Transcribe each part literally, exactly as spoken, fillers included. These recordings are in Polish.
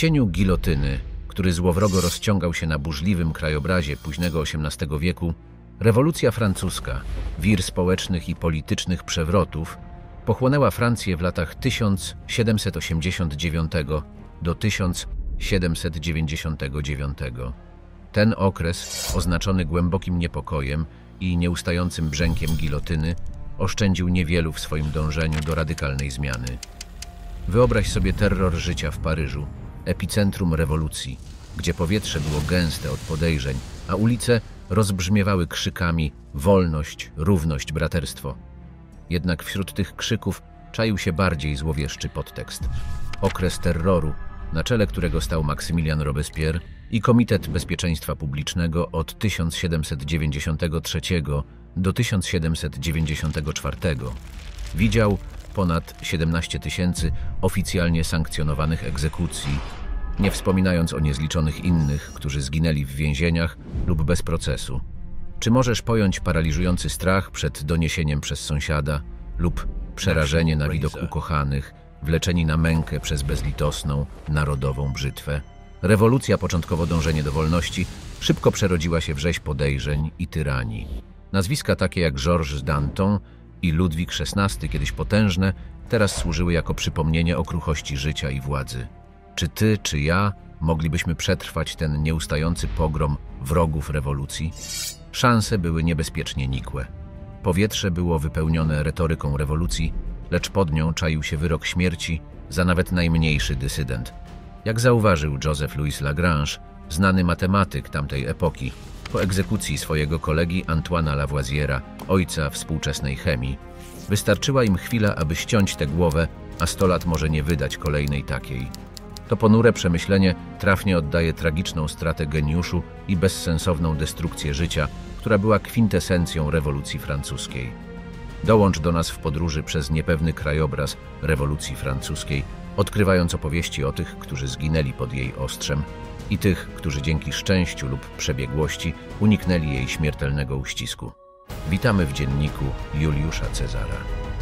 cieniu gilotyny, który złowrogo rozciągał się na burzliwym krajobrazie późnego osiemnastego wieku, rewolucja francuska, wir społecznych i politycznych przewrotów, pochłonęła Francję w latach tysiąc siedemset osiemdziesiątego dziewiątego do tysiąc siedemset dziewięćdziesiątego dziewiątego. Ten okres, oznaczony głębokim niepokojem i nieustającym brzękiem gilotyny, oszczędził niewielu w swoim dążeniu do radykalnej zmiany. Wyobraź sobie terror życia w Paryżu, epicentrum rewolucji, gdzie powietrze było gęste od podejrzeń, a ulice rozbrzmiewały krzykami wolność, równość, braterstwo. Jednak wśród tych krzyków czaił się bardziej złowieszczy podtekst. Okres terroru, na czele którego stał Maksymilian Robespierre i Komitet Bezpieczeństwa Publicznego od tysiąc siedemset dziewięćdziesiątego trzeciego do tysiąc siedemset dziewięćdziesiątego czwartego. Widział ponad siedemnaście tysięcy oficjalnie sankcjonowanych egzekucji, nie wspominając o niezliczonych innych, którzy zginęli w więzieniach lub bez procesu. Czy możesz pojąć paraliżujący strach przed doniesieniem przez sąsiada lub przerażenie na widok ukochanych, wleczeni na mękę przez bezlitosną, narodową brzytwę? Rewolucja, początkowo dążenie do wolności, szybko przerodziła się w rzeź podejrzeń i tyranii. Nazwiska takie jak Georges Danton i Ludwik szesnasty, kiedyś potężne, teraz służyły jako przypomnienie o kruchości życia i władzy. Czy ty, czy ja moglibyśmy przetrwać ten nieustający pogrom wrogów rewolucji? Szanse były niebezpiecznie nikłe. Powietrze było wypełnione retoryką rewolucji, lecz pod nią czaił się wyrok śmierci za nawet najmniejszy dysydent. Jak zauważył Joseph Louis Lagrange, znany matematyk tamtej epoki, po egzekucji swojego kolegi Antoine'a Lavoisiera, ojca współczesnej chemii, wystarczyła im chwila, aby ściąć tę głowę, a sto lat może nie wydać kolejnej takiej. To ponure przemyślenie trafnie oddaje tragiczną stratę geniuszu i bezsensowną destrukcję życia, która była kwintesencją rewolucji francuskiej. Dołącz do nas w podróży przez niepewny krajobraz rewolucji francuskiej, odkrywając opowieści o tych, którzy zginęli pod jej ostrzem i tych, którzy dzięki szczęściu lub przebiegłości uniknęli jej śmiertelnego uścisku. Witamy w dzienniku Juliusza Cezara.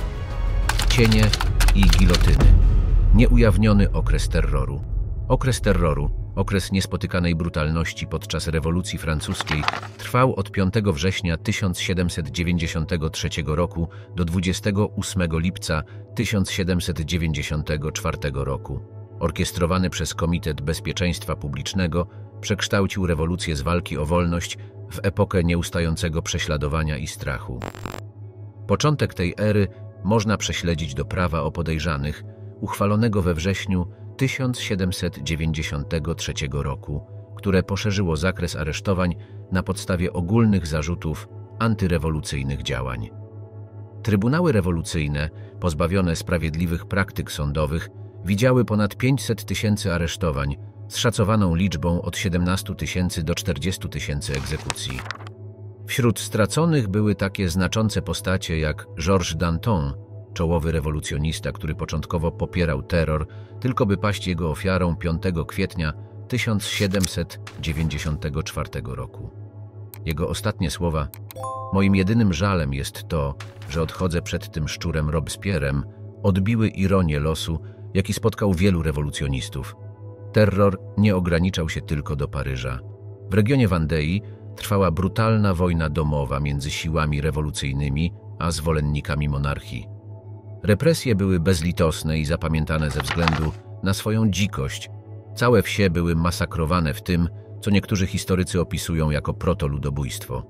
Cienie i gilotyny. Nieujawniony okres terroru. Okres terroru, okres niespotykanej brutalności podczas rewolucji francuskiej, trwał od piątego września tysiąc siedemset dziewięćdziesiątego trzeciego roku do dwudziestego ósmego lipca tysiąc siedemset dziewięćdziesiątego czwartego roku. Orkiestrowany przez Komitet Bezpieczeństwa Publicznego, przekształcił rewolucję z walki o wolność w epokę nieustającego prześladowania i strachu. Początek tej ery można prześledzić do prawa o podejrzanych, uchwalonego we wrześniu tysiąc siedemset dziewięćdziesiątego trzeciego roku, które poszerzyło zakres aresztowań na podstawie ogólnych zarzutów antyrewolucyjnych działań. Trybunały rewolucyjne, pozbawione sprawiedliwych praktyk sądowych, widziały ponad pięćset tysięcy aresztowań, z szacowaną liczbą od siedemnastu tysięcy do czterdziestu tysięcy egzekucji. Wśród straconych były takie znaczące postacie jak Georges Danton, czołowy rewolucjonista, który początkowo popierał terror, tylko by paść jego ofiarą piątego kwietnia tysiąc siedemset dziewięćdziesiątego czwartego roku. Jego ostatnie słowa: moim jedynym żalem jest to, że odchodzę przed tym szczurem Robespierrem, odbiły ironię losu, jaki spotkał wielu rewolucjonistów. Terror nie ograniczał się tylko do Paryża. W regionie Wandei trwała brutalna wojna domowa między siłami rewolucyjnymi a zwolennikami monarchii. Represje były bezlitosne i zapamiętane ze względu na swoją dzikość. Całe wsie były masakrowane w tym, co niektórzy historycy opisują jako protoludobójstwo.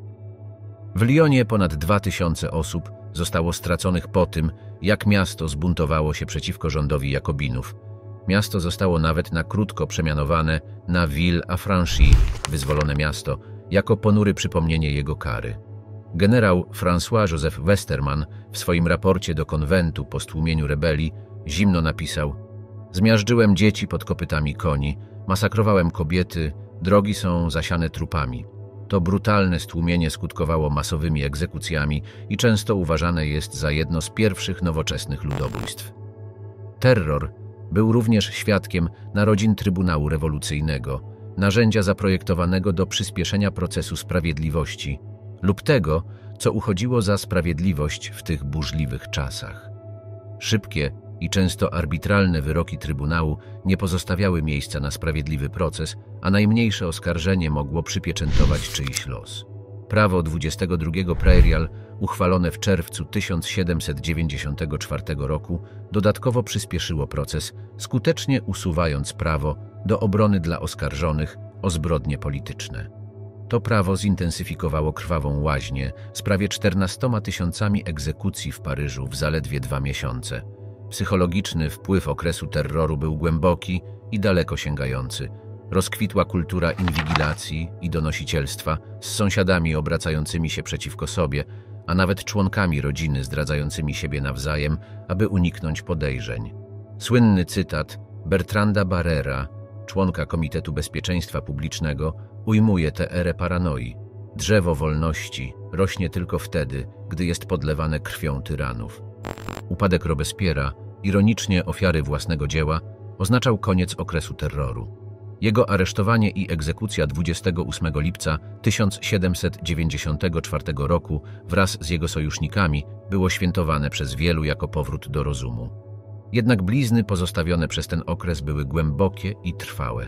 W Lyonie ponad dwa tysiące osób zostało straconych po tym, jak miasto zbuntowało się przeciwko rządowi Jakobinów. Miasto zostało nawet na krótko przemianowane na Ville-Affranchie, wyzwolone miasto, jako ponury przypomnienie jego kary. Generał François-Joseph Westermann w swoim raporcie do konwentu po stłumieniu rebelii zimno napisał: zmiażdżyłem dzieci pod kopytami koni, masakrowałem kobiety, drogi są zasiane trupami. To brutalne stłumienie skutkowało masowymi egzekucjami i często uważane jest za jedno z pierwszych nowoczesnych ludobójstw. Terror był również świadkiem narodzin Trybunału Rewolucyjnego, narzędzia zaprojektowanego do przyspieszenia procesu sprawiedliwości lub tego, co uchodziło za sprawiedliwość w tych burzliwych czasach. Szybkie i często arbitralne wyroki Trybunału nie pozostawiały miejsca na sprawiedliwy proces, a najmniejsze oskarżenie mogło przypieczętować czyjś los. Prawo dwudziestego drugiego Prairial, uchwalone w czerwcu tysiąc siedemset dziewięćdziesiątego czwartego roku, dodatkowo przyspieszyło proces, skutecznie usuwając prawo do obrony dla oskarżonych o zbrodnie polityczne. To prawo zintensyfikowało krwawą łaźnię z prawie czternastoma tysiącami egzekucji w Paryżu w zaledwie dwa miesiące. Psychologiczny wpływ okresu terroru był głęboki i daleko sięgający. Rozkwitła kultura inwigilacji i donosicielstwa z sąsiadami obracającymi się przeciwko sobie, a nawet członkami rodziny zdradzającymi siebie nawzajem, aby uniknąć podejrzeń. Słynny cytat Bertranda Barrera, członka Komitetu Bezpieczeństwa Publicznego, ujmuje tę erę paranoi. Drzewo wolności rośnie tylko wtedy, gdy jest podlewane krwią tyranów. Upadek Robespiera, ironicznie ofiary własnego dzieła, oznaczał koniec okresu terroru. Jego aresztowanie i egzekucja dwudziestego ósmego lipca tysiąc siedemset dziewięćdziesiątego czwartego roku wraz z jego sojusznikami było świętowane przez wielu jako powrót do rozumu. Jednak blizny pozostawione przez ten okres były głębokie i trwałe.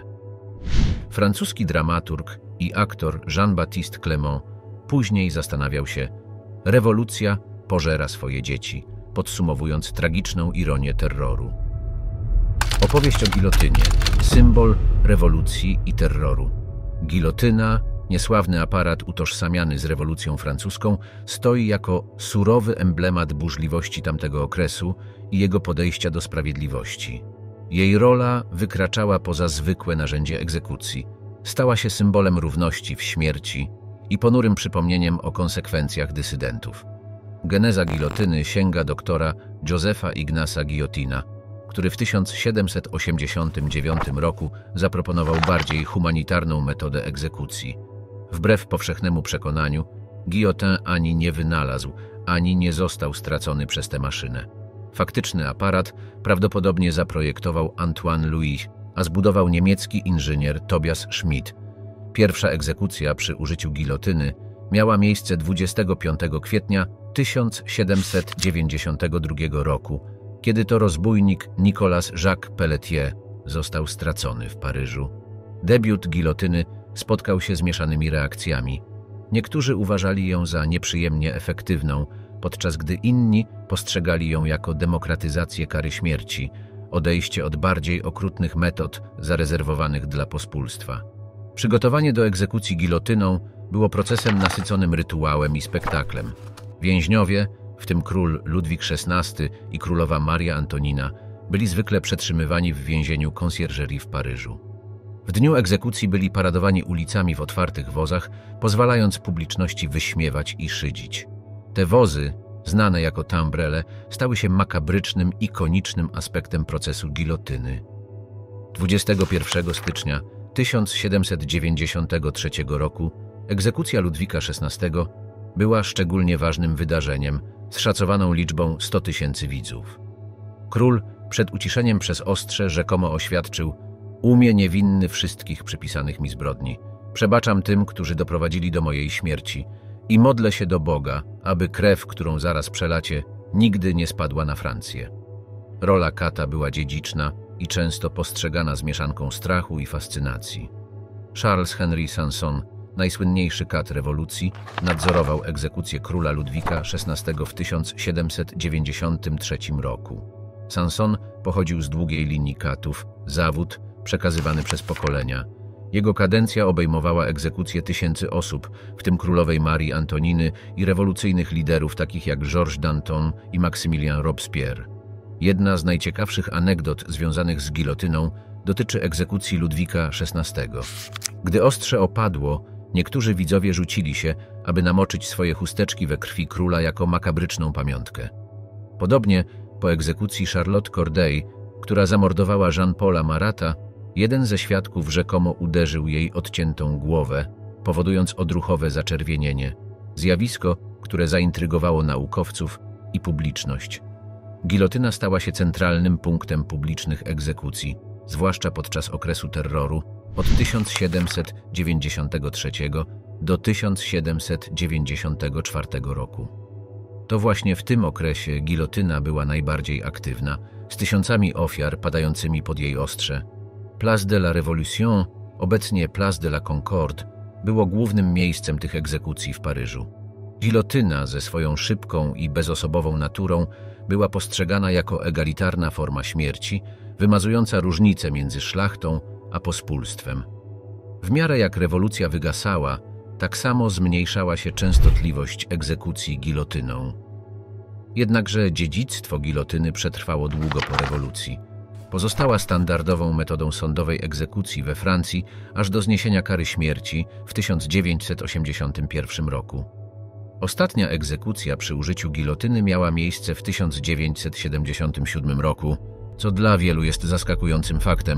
Francuski dramaturg i aktor Jean-Baptiste Clément później zastanawiał się: rewolucja pożera swoje dzieci, podsumowując tragiczną ironię terroru. Opowieść o gilotynie, symbol rewolucji i terroru. Gilotyna, niesławny aparat utożsamiany z rewolucją francuską, stoi jako surowy emblemat burzliwości tamtego okresu i jego podejścia do sprawiedliwości. Jej rola wykraczała poza zwykłe narzędzie egzekucji. Stała się symbolem równości w śmierci i ponurym przypomnieniem o konsekwencjach dysydentów. Geneza gilotyny sięga doktora Josepha Ignaca Guillotina, który w tysiąc siedemset osiemdziesiątym dziewiątym roku zaproponował bardziej humanitarną metodę egzekucji. Wbrew powszechnemu przekonaniu, Guillotin ani nie wynalazł, ani nie został stracony przez tę maszynę. Faktyczny aparat prawdopodobnie zaprojektował Antoine Louis, a zbudował niemiecki inżynier Tobias Schmidt. Pierwsza egzekucja przy użyciu gilotyny miała miejsce dwudziestego piątego kwietnia tysiąc siedemset dziewięćdziesiątego drugiego roku, kiedy to rozbójnik Nicolas Jacques Pelletier został stracony w Paryżu. Debiut gilotyny spotkał się z mieszanymi reakcjami. Niektórzy uważali ją za nieprzyjemnie efektywną, podczas gdy inni postrzegali ją jako demokratyzację kary śmierci, odejście od bardziej okrutnych metod zarezerwowanych dla pospólstwa. Przygotowanie do egzekucji gilotyną było procesem nasyconym rytuałem i spektaklem. Więźniowie, w tym król Ludwik szesnasty i królowa Maria Antonina, byli zwykle przetrzymywani w więzieniu Conciergerie w Paryżu. W dniu egzekucji byli paradowani ulicami w otwartych wozach, pozwalając publiczności wyśmiewać i szydzić. Te wozy, znane jako tambrele, stały się makabrycznym, ikonicznym aspektem procesu gilotyny. dwudziestego pierwszego stycznia tysiąc siedemset dziewięćdziesiątego trzeciego roku egzekucja Ludwika szesnastego była szczególnie ważnym wydarzeniem z szacowaną liczbą stu tysięcy widzów. Król przed uciszeniem przez ostrze rzekomo oświadczył: „Umie niewinny wszystkich przypisanych mi zbrodni. Przebaczam tym, którzy doprowadzili do mojej śmierci i modlę się do Boga, aby krew, którą zaraz przelacie, nigdy nie spadła na Francję”. Rola kata była dziedziczna i często postrzegana z mieszanką strachu i fascynacji. Charles Henry Sanson, najsłynniejszy kat rewolucji, nadzorował egzekucję króla Ludwika szesnastego w tysiąc siedemset dziewięćdziesiątym trzecim roku. Sanson pochodził z długiej linii katów, zawód przekazywany przez pokolenia. Jego kadencja obejmowała egzekucję tysięcy osób, w tym królowej Marii Antoniny i rewolucyjnych liderów takich jak Georges Danton i Maximilien Robespierre. Jedna z najciekawszych anegdot związanych z gilotyną dotyczy egzekucji Ludwika szesnastego. Gdy ostrze opadło, niektórzy widzowie rzucili się, aby namoczyć swoje chusteczki we krwi króla jako makabryczną pamiątkę. Podobnie po egzekucji Charlotte Corday, która zamordowała Jean-Paula Marata, jeden ze świadków rzekomo uderzył jej odciętą głowę, powodując odruchowe zaczerwienienie, zjawisko, które zaintrygowało naukowców i publiczność. Gilotyna stała się centralnym punktem publicznych egzekucji, zwłaszcza podczas okresu terroru od tysiąc siedemset dziewięćdziesiątego trzeciego do tysiąc siedemset dziewięćdziesiątego czwartego roku. To właśnie w tym okresie gilotyna była najbardziej aktywna, z tysiącami ofiar padającymi pod jej ostrze. Place de la Révolution, obecnie Place de la Concorde, było głównym miejscem tych egzekucji w Paryżu. Gilotyna ze swoją szybką i bezosobową naturą była postrzegana jako egalitarna forma śmierci, wymazująca różnicę między szlachtą a pospólstwem. W miarę jak rewolucja wygasała, tak samo zmniejszała się częstotliwość egzekucji gilotyną. Jednakże dziedzictwo gilotyny przetrwało długo po rewolucji. Pozostała standardową metodą sądowej egzekucji we Francji aż do zniesienia kary śmierci w tysiąc dziewięćset osiemdziesiątym pierwszym roku. Ostatnia egzekucja przy użyciu gilotyny miała miejsce w tysiąc dziewięćset siedemdziesiątym siódmym roku, co dla wielu jest zaskakującym faktem.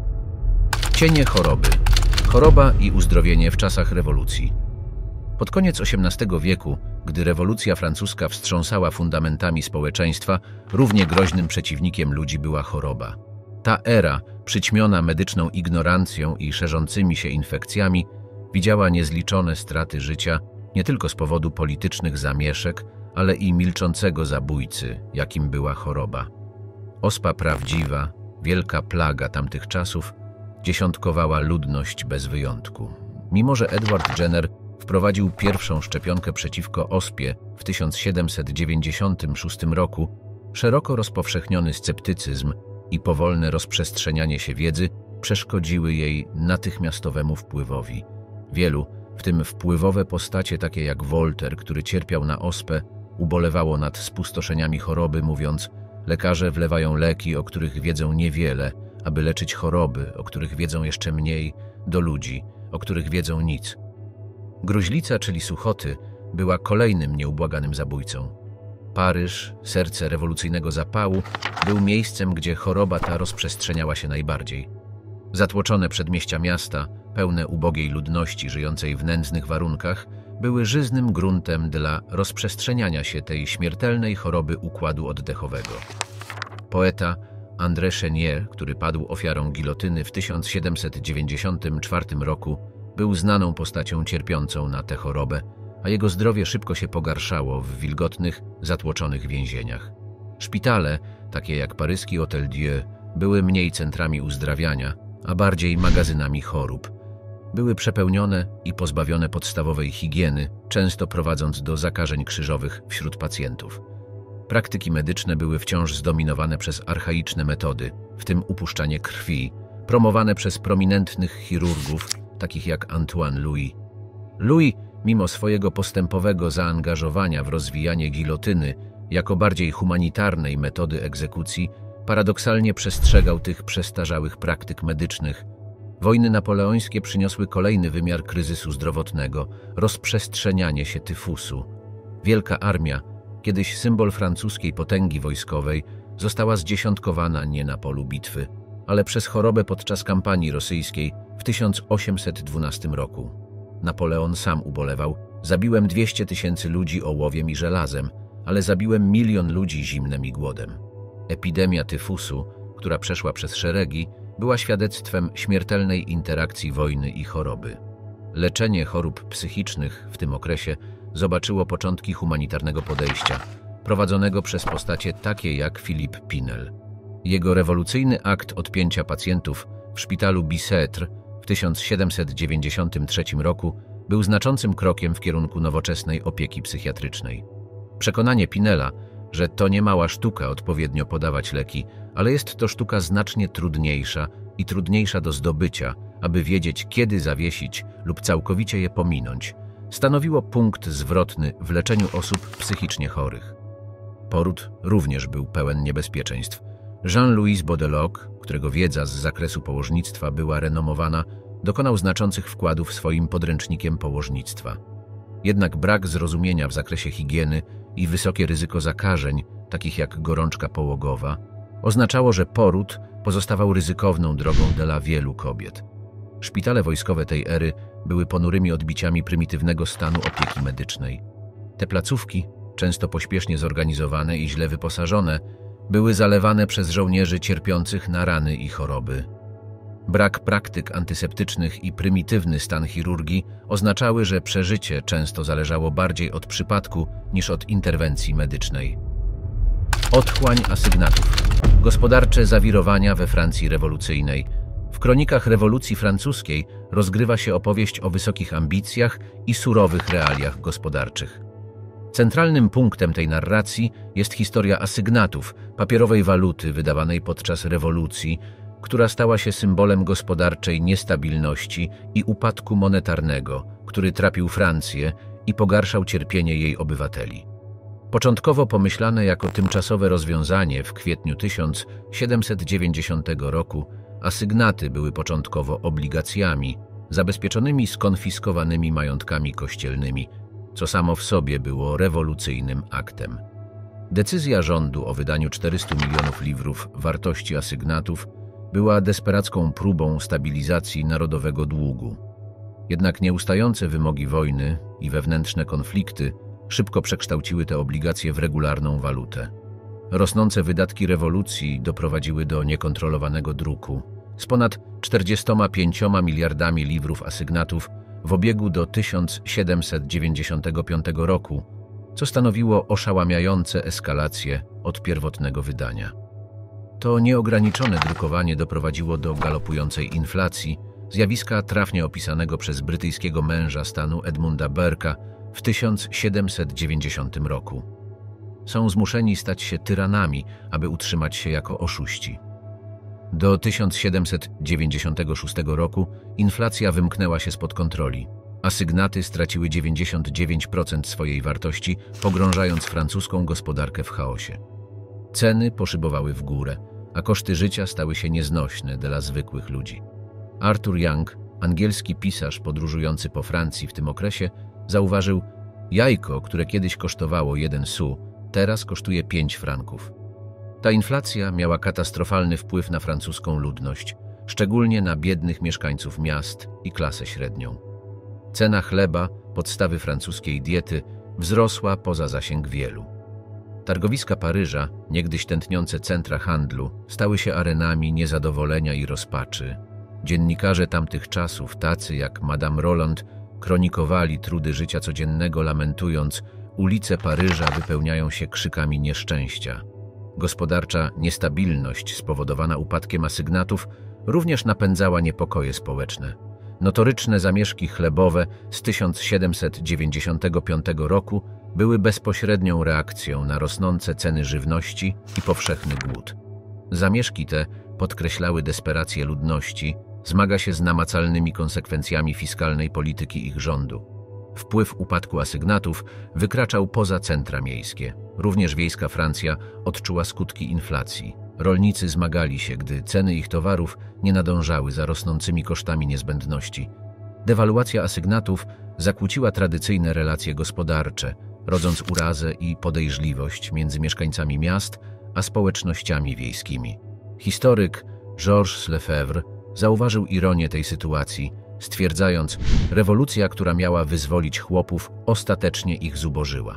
Cienie choroby. Choroba i uzdrowienie w czasach rewolucji. Pod koniec osiemnastego wieku, gdy rewolucja francuska wstrząsała fundamentami społeczeństwa, równie groźnym przeciwnikiem ludzi była choroba. Ta era, przyćmiona medyczną ignorancją i szerzącymi się infekcjami, widziała niezliczone straty życia nie tylko z powodu politycznych zamieszek, ale i milczącego zabójcy, jakim była choroba. Ospa prawdziwa, wielka plaga tamtych czasów, dziesiątkowała ludność bez wyjątku. Mimo że Edward Jenner wprowadził pierwszą szczepionkę przeciwko ospie w tysiąc siedemset dziewięćdziesiątym szóstym roku, szeroko rozpowszechniony sceptycyzm i powolne rozprzestrzenianie się wiedzy przeszkodziły jej natychmiastowemu wpływowi. Wielu, w tym wpływowe postacie takie jak Voltaire, który cierpiał na ospę, ubolewało nad spustoszeniami choroby, mówiąc: lekarze wlewają leki, o których wiedzą niewiele, aby leczyć choroby, o których wiedzą jeszcze mniej, do ludzi, o których wiedzą nic. Gruźlica, czyli suchoty, była kolejnym nieubłaganym zabójcą. Paryż, serce rewolucyjnego zapału, był miejscem, gdzie choroba ta rozprzestrzeniała się najbardziej. Zatłoczone przedmieścia miasta, pełne ubogiej ludności żyjącej w nędznych warunkach, były żyznym gruntem dla rozprzestrzeniania się tej śmiertelnej choroby układu oddechowego. Poeta André Chenier, który padł ofiarą gilotyny w tysiąc siedemset dziewięćdziesiątym czwartym roku, był znaną postacią cierpiącą na tę chorobę, a jego zdrowie szybko się pogarszało w wilgotnych, zatłoczonych więzieniach. Szpitale, takie jak paryski Hôtel Dieu, były mniej centrami uzdrawiania, a bardziej magazynami chorób. Były przepełnione i pozbawione podstawowej higieny, często prowadząc do zakażeń krzyżowych wśród pacjentów. Praktyki medyczne były wciąż zdominowane przez archaiczne metody, w tym upuszczanie krwi, promowane przez prominentnych chirurgów, takich jak Antoine Louis. Louis, mimo swojego postępowego zaangażowania w rozwijanie gilotyny jako bardziej humanitarnej metody egzekucji, paradoksalnie przestrzegał tych przestarzałych praktyk medycznych. Wojny napoleońskie przyniosły kolejny wymiar kryzysu zdrowotnego, rozprzestrzenianie się tyfusu. Wielka armia, kiedyś symbol francuskiej potęgi wojskowej, została zdziesiątkowana nie na polu bitwy, ale przez chorobę podczas kampanii rosyjskiej w tysiąc osiemset dwunastym roku. Napoleon sam ubolewał: zabiłem dwieście tysięcy ludzi ołowiem i żelazem, ale zabiłem milion ludzi zimnem i głodem. Epidemia tyfusu, która przeszła przez szeregi, była świadectwem śmiertelnej interakcji wojny i choroby. Leczenie chorób psychicznych w tym okresie zobaczyło początki humanitarnego podejścia, prowadzonego przez postacie takie jak Philippe Pinel. Jego rewolucyjny akt odpięcia pacjentów w szpitalu Bicêtre w tysiąc siedemset dziewięćdziesiątym trzecim roku był znaczącym krokiem w kierunku nowoczesnej opieki psychiatrycznej. Przekonanie Pinela, że to nie mała sztuka odpowiednio podawać leki, ale jest to sztuka znacznie trudniejsza i trudniejsza do zdobycia, aby wiedzieć, kiedy zawiesić lub całkowicie je pominąć, stanowiło punkt zwrotny w leczeniu osób psychicznie chorych. Poród również był pełen niebezpieczeństw. Jean-Louis Baudeloc, którego wiedza z zakresu położnictwa była renomowana, dokonał znaczących wkładów swoim podręcznikiem położnictwa. Jednak brak zrozumienia w zakresie higieny i wysokie ryzyko zakażeń, takich jak gorączka połogowa, oznaczało, że poród pozostawał ryzykowną drogą dla wielu kobiet. Szpitale wojskowe tej ery były ponurymi odbiciami prymitywnego stanu opieki medycznej. Te placówki, często pośpiesznie zorganizowane i źle wyposażone, były zalewane przez żołnierzy cierpiących na rany i choroby. Brak praktyk antyseptycznych i prymitywny stan chirurgii oznaczały, że przeżycie często zależało bardziej od przypadku niż od interwencji medycznej. Otchłań asygnatów. Gospodarcze zawirowania we Francji rewolucyjnej. W kronikach rewolucji francuskiej rozgrywa się opowieść o wysokich ambicjach i surowych realiach gospodarczych. Centralnym punktem tej narracji jest historia asygnatów, papierowej waluty wydawanej podczas rewolucji, która stała się symbolem gospodarczej niestabilności i upadku monetarnego, który trapił Francję i pogarszał cierpienie jej obywateli. Początkowo pomyślane jako tymczasowe rozwiązanie w kwietniu tysiąc siedemset dziewięćdziesiątego roku, asygnaty były początkowo obligacjami zabezpieczonymi skonfiskowanymi majątkami kościelnymi, co samo w sobie było rewolucyjnym aktem. Decyzja rządu o wydaniu czterystu milionów liwrów wartości asygnatów była desperacką próbą stabilizacji narodowego długu. Jednak nieustające wymogi wojny i wewnętrzne konflikty szybko przekształciły te obligacje w regularną walutę. Rosnące wydatki rewolucji doprowadziły do niekontrolowanego druku. Z ponad czterdziestoma pięcioma miliardami liwrów asygnatów w obiegu do tysiąc siedemset dziewięćdziesiątego piątego roku, co stanowiło oszałamiające eskalacje od pierwotnego wydania. To nieograniczone drukowanie doprowadziło do galopującej inflacji, zjawiska trafnie opisanego przez brytyjskiego męża stanu Edmunda Burke'a w tysiąc siedemset dziewięćdziesiątym roku. Są zmuszeni stać się tyranami, aby utrzymać się jako oszuści. Do tysiąc siedemset dziewięćdziesiątego szóstego roku inflacja wymknęła się spod kontroli. Asygnaty straciły dziewięćdziesiąt dziewięć procent swojej wartości, pogrążając francuską gospodarkę w chaosie. Ceny poszybowały w górę, a koszty życia stały się nieznośne dla zwykłych ludzi. Arthur Young, angielski pisarz podróżujący po Francji w tym okresie, zauważył: jajko, które kiedyś kosztowało jeden su, teraz kosztuje pięć franków. Ta inflacja miała katastrofalny wpływ na francuską ludność, szczególnie na biednych mieszkańców miast i klasę średnią. Cena chleba, podstawy francuskiej diety, wzrosła poza zasięg wielu. Targowiska Paryża, niegdyś tętniące centra handlu, stały się arenami niezadowolenia i rozpaczy. Dziennikarze tamtych czasów, tacy jak Madame Roland, kronikowali trudy życia codziennego, lamentując: ulice Paryża wypełniają się krzykami nieszczęścia. Gospodarcza niestabilność spowodowana upadkiem asygnatów również napędzała niepokoje społeczne. Notoryczne zamieszki chlebowe z tysiąc siedemset dziewięćdziesiątego piątego roku były bezpośrednią reakcją na rosnące ceny żywności i powszechny głód. Zamieszki te podkreślały desperację ludności, zmaga się z namacalnymi konsekwencjami fiskalnej polityki ich rządu. Wpływ upadku asygnatów wykraczał poza centra miejskie. Również wiejska Francja odczuła skutki inflacji. Rolnicy zmagali się, gdy ceny ich towarów nie nadążały za rosnącymi kosztami niezbędności. Dewaluacja asygnatów zakłóciła tradycyjne relacje gospodarcze, rodząc urazę i podejrzliwość między mieszkańcami miast a społecznościami wiejskimi. Historyk Georges Lefebvre zauważył ironię tej sytuacji, stwierdzając: rewolucja, która miała wyzwolić chłopów, ostatecznie ich zubożyła.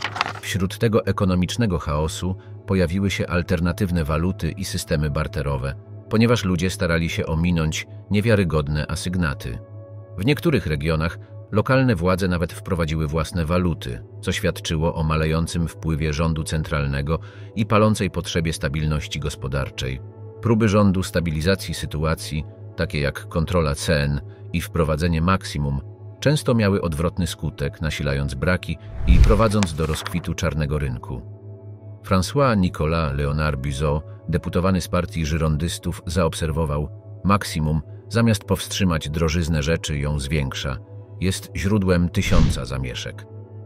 Wśród tego ekonomicznego chaosu pojawiły się alternatywne waluty i systemy barterowe, ponieważ ludzie starali się ominąć niewiarygodne asygnaty. W niektórych regionach lokalne władze nawet wprowadziły własne waluty, co świadczyło o malejącym wpływie rządu centralnego i palącej potrzebie stabilności gospodarczej. Próby rządu stabilizacji sytuacji, takie jak kontrola cen i wprowadzenie maksimum, często miały odwrotny skutek, nasilając braki i prowadząc do rozkwitu czarnego rynku. François-Nicolas Léonard Buzot, deputowany z partii żyrondystów, zaobserwował: maksimum, zamiast powstrzymać drożyznę rzeczy, ją zwiększa. Jest źródłem tysiąca zamieszek.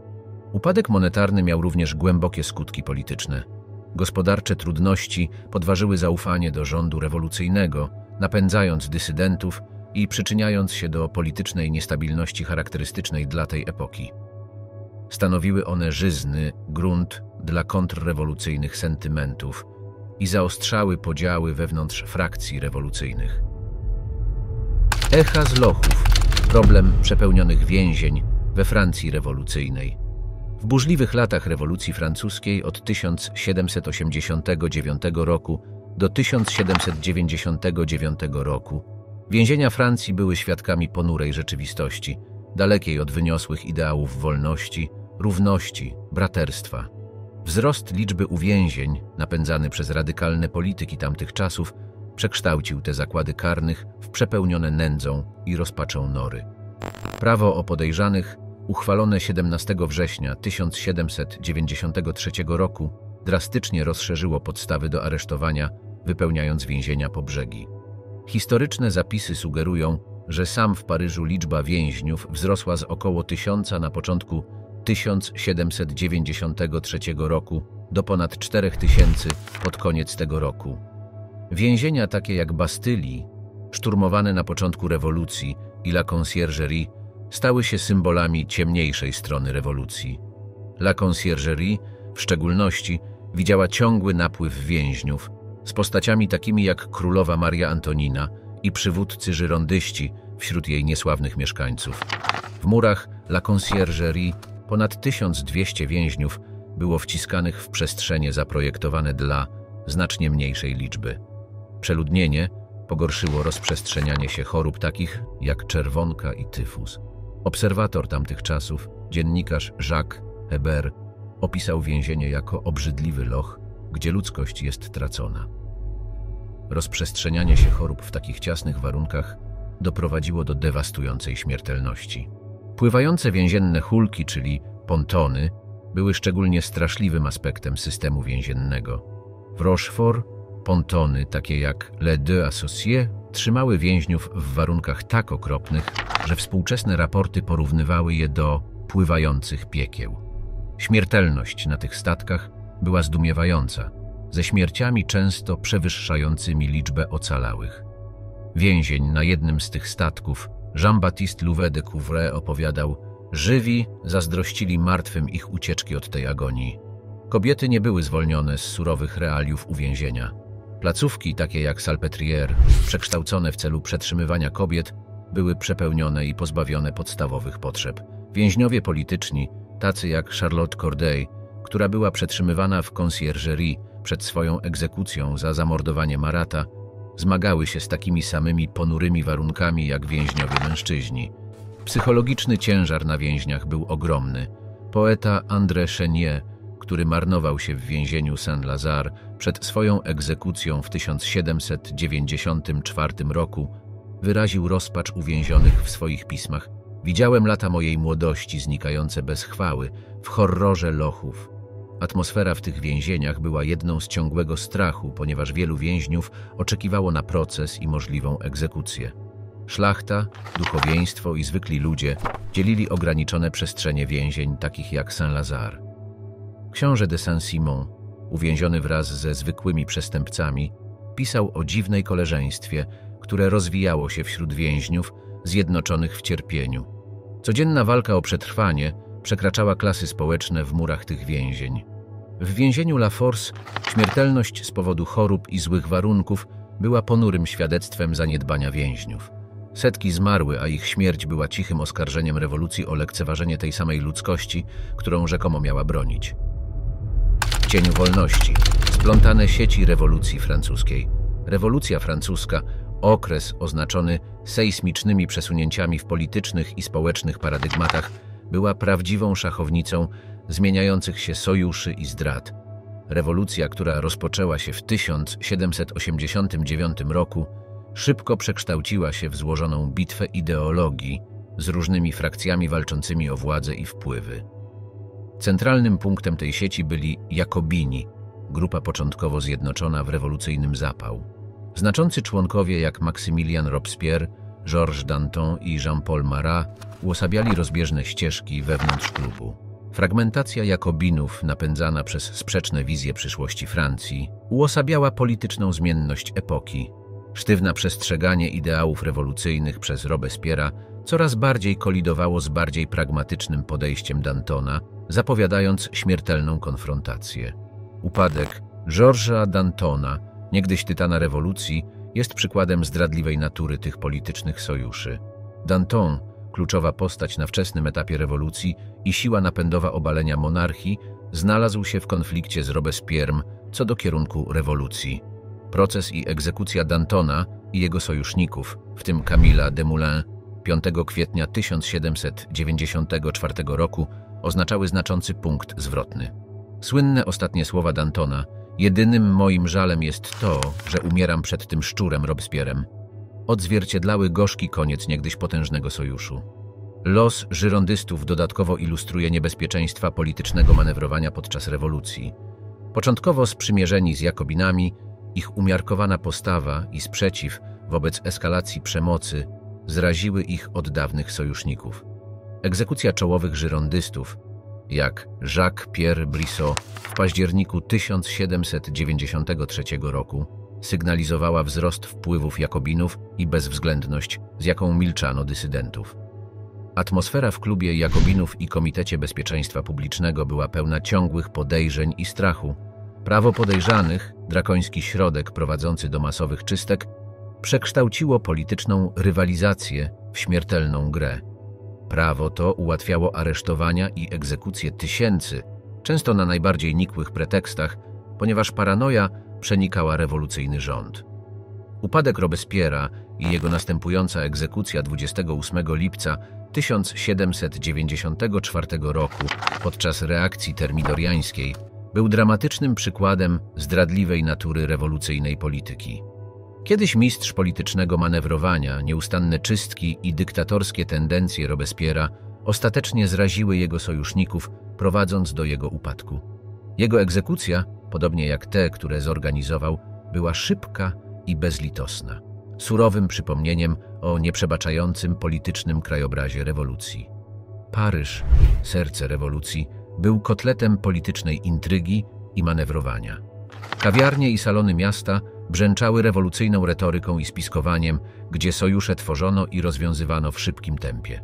Upadek monetarny miał również głębokie skutki polityczne. Gospodarcze trudności podważyły zaufanie do rządu rewolucyjnego, napędzając dysydentów i przyczyniając się do politycznej niestabilności charakterystycznej dla tej epoki. Stanowiły one żyzny grunt dla kontrrewolucyjnych sentymentów i zaostrzały podziały wewnątrz frakcji rewolucyjnych. Echa z lochów. Problem przepełnionych więzień we Francji rewolucyjnej. W burzliwych latach rewolucji francuskiej od tysiąc siedemset osiemdziesiątego dziewiątego roku do tysiąc siedemset dziewięćdziesiątego dziewiątego roku więzienia Francji były świadkami ponurej rzeczywistości, dalekiej od wyniosłych ideałów wolności, równości, braterstwa. Wzrost liczby uwięzień, napędzany przez radykalne polityki tamtych czasów, przekształcił te zakłady karnych w przepełnione nędzą i rozpaczą nory. Prawo o podejrzanych, uchwalone siedemnastego września tysiąc siedemset dziewięćdziesiątego trzeciego roku, drastycznie rozszerzyło podstawy do aresztowania, wypełniając więzienia po brzegi. Historyczne zapisy sugerują, że sam w Paryżu liczba więźniów wzrosła z około tysiąca na początku tysiąc siedemset dziewięćdziesiątego trzeciego roku do ponad czterech tysięcy pod koniec tego roku. Więzienia takie jak Bastylii, szturmowane na początku rewolucji, i La Conciergerie stały się symbolami ciemniejszej strony rewolucji. La Conciergerie w szczególności widziała ciągły napływ więźniów z postaciami takimi jak królowa Maria Antonina i przywódcy żyrondyści wśród jej niesławnych mieszkańców. W murach La Conciergerie ponad tysiąc dwieście więźniów było wciskanych w przestrzenie zaprojektowane dla znacznie mniejszej liczby. Przeludnienie pogorszyło rozprzestrzenianie się chorób takich jak czerwonka i tyfus. Obserwator tamtych czasów, dziennikarz Jacques Hébert, opisał więzienie jako obrzydliwy loch, gdzie ludzkość jest tracona. Rozprzestrzenianie się chorób w takich ciasnych warunkach doprowadziło do dewastującej śmiertelności. Pływające więzienne hulki, czyli pontony, były szczególnie straszliwym aspektem systemu więziennego. W Rochefort pontony, takie jak Les Deux Associés, trzymały więźniów w warunkach tak okropnych, że współczesne raporty porównywały je do pływających piekieł. Śmiertelność na tych statkach była zdumiewająca, ze śmierciami często przewyższającymi liczbę ocalałych. Więzień na jednym z tych statków, Jean-Baptiste Louvet de Couvray, opowiadał: żywi zazdrościli martwym ich ucieczki od tej agonii. Kobiety nie były zwolnione z surowych realiów uwięzienia. Placówki, takie jak Salpêtrière, przekształcone w celu przetrzymywania kobiet, były przepełnione i pozbawione podstawowych potrzeb. Więźniowie polityczni, tacy jak Charlotte Corday, która była przetrzymywana w Conciergerie przed swoją egzekucją za zamordowanie Marata, zmagały się z takimi samymi ponurymi warunkami jak więźniowie mężczyźni. Psychologiczny ciężar na więźniach był ogromny. Poeta André Chénier, który marnował się w więzieniu Saint-Lazare przed swoją egzekucją w tysiąc siedemset dziewięćdziesiątym czwartym roku, wyraził rozpacz uwięzionych w swoich pismach. Widziałem lata mojej młodości znikające bez chwały, w horrorze lochów. Atmosfera w tych więzieniach była jedną z ciągłego strachu, ponieważ wielu więźniów oczekiwało na proces i możliwą egzekucję. Szlachta, duchowieństwo i zwykli ludzie dzielili ograniczone przestrzenie więzień, takich jak Saint-Lazare. Książę de Saint-Simon, uwięziony wraz ze zwykłymi przestępcami, pisał o dziwnej koleżeństwie, które rozwijało się wśród więźniów zjednoczonych w cierpieniu. Codzienna walka o przetrwanie przekraczała klasy społeczne w murach tych więzień. W więzieniu La Force śmiertelność z powodu chorób i złych warunków była ponurym świadectwem zaniedbania więźniów. Setki zmarły, a ich śmierć była cichym oskarżeniem rewolucji o lekceważenie tej samej ludzkości, którą rzekomo miała bronić. W cieniu wolności splątane sieci rewolucji francuskiej. Rewolucja francuska, okres oznaczony sejsmicznymi przesunięciami w politycznych i społecznych paradygmatach, była prawdziwą szachownicą zmieniających się sojuszy i zdrad. Rewolucja, która rozpoczęła się w tysiąc siedemset osiemdziesiątym dziewiątym roku, szybko przekształciła się w złożoną bitwę ideologii z różnymi frakcjami walczącymi o władzę i wpływy. Centralnym punktem tej sieci byli Jakobini, grupa początkowo zjednoczona w rewolucyjnym zapał. Znaczący członkowie jak Maximilien Robespierre, Georges Danton i Jean-Paul Marat uosabiali rozbieżne ścieżki wewnątrz klubu. Fragmentacja Jakobinów, napędzana przez sprzeczne wizje przyszłości Francji, uosabiała polityczną zmienność epoki. Sztywne przestrzeganie ideałów rewolucyjnych przez Robespierre'a coraz bardziej kolidowało z bardziej pragmatycznym podejściem Dantona, zapowiadając śmiertelną konfrontację. Upadek Georgesa Dantona, niegdyś tytana rewolucji, jest przykładem zdradliwej natury tych politycznych sojuszy. Danton, kluczowa postać na wczesnym etapie rewolucji i siła napędowa obalenia monarchii, znalazł się w konflikcie z Robespierrem co do kierunku rewolucji. Proces i egzekucja Dantona i jego sojuszników, w tym Camilla Desmoulins, piątego kwietnia tysiąc siedemset dziewięćdziesiątego czwartego roku, oznaczały znaczący punkt zwrotny. Słynne ostatnie słowa Dantona: jedynym moim żalem jest to, że umieram przed tym szczurem Robespierrem, odzwierciedlały gorzki koniec niegdyś potężnego sojuszu. Los żyrondystów dodatkowo ilustruje niebezpieczeństwa politycznego manewrowania podczas rewolucji. Początkowo sprzymierzeni z Jakobinami, ich umiarkowana postawa i sprzeciw wobec eskalacji przemocy zraziły ich od dawnych sojuszników. Egzekucja czołowych żyrondystów, jak Jacques-Pierre Brissot w październiku tysiąc siedemset dziewięćdziesiątego trzeciego roku, sygnalizowała wzrost wpływów Jakobinów i bezwzględność, z jaką milczano dysydentów. Atmosfera w klubie Jakobinów i Komitecie Bezpieczeństwa Publicznego była pełna ciągłych podejrzeń i strachu. Prawo podejrzanych, drakoński środek prowadzący do masowych czystek, przekształciło polityczną rywalizację w śmiertelną grę. Prawo to ułatwiało aresztowania i egzekucje tysięcy, często na najbardziej nikłych pretekstach, ponieważ paranoja przenikała rewolucyjny rząd. Upadek Robespierra i jego następująca egzekucja dwudziestego ósmego lipca tysiąc siedemset dziewięćdziesiątego czwartego roku podczas reakcji termidoriańskiej był dramatycznym przykładem zdradliwej natury rewolucyjnej polityki. Kiedyś mistrz politycznego manewrowania, nieustanne czystki i dyktatorskie tendencje Robespierra ostatecznie zraziły jego sojuszników, prowadząc do jego upadku. Jego egzekucja, podobnie jak te, które zorganizował, była szybka i bezlitosna, surowym przypomnieniem o nieprzebaczającym politycznym krajobrazie rewolucji. Paryż, serce rewolucji, był kotletem politycznej intrygi i manewrowania. Kawiarnie i salony miasta brzęczały rewolucyjną retoryką i spiskowaniem, gdzie sojusze tworzono i rozwiązywano w szybkim tempie.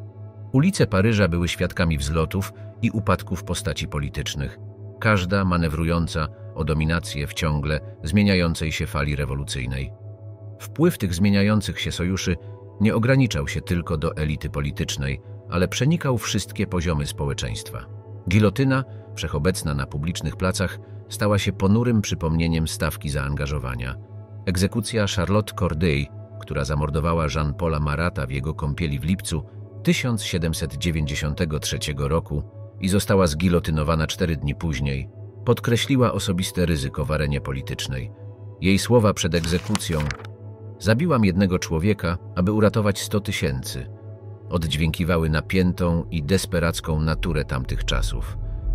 Ulice Paryża były świadkami wzlotów i upadków postaci politycznych, każda manewrująca o dominację w ciągle zmieniającej się fali rewolucyjnej. Wpływ tych zmieniających się sojuszy nie ograniczał się tylko do elity politycznej, ale przenikał wszystkie poziomy społeczeństwa. Gilotyna, wszechobecna na publicznych placach, stała się ponurym przypomnieniem stawki zaangażowania. Egzekucja Charlotte Corday, która zamordowała Jean-Paula Marata w jego kąpieli w lipcu tysiąc siedemset dziewięćdziesiątego trzeciego roku i została zgilotynowana cztery dni później, podkreśliła osobiste ryzyko w arenie politycznej. Jej słowa przed egzekucją: zabiłam jednego człowieka, aby uratować sto tysięcy, oddźwiękiwały napiętą i desperacką naturę tamtych czasów.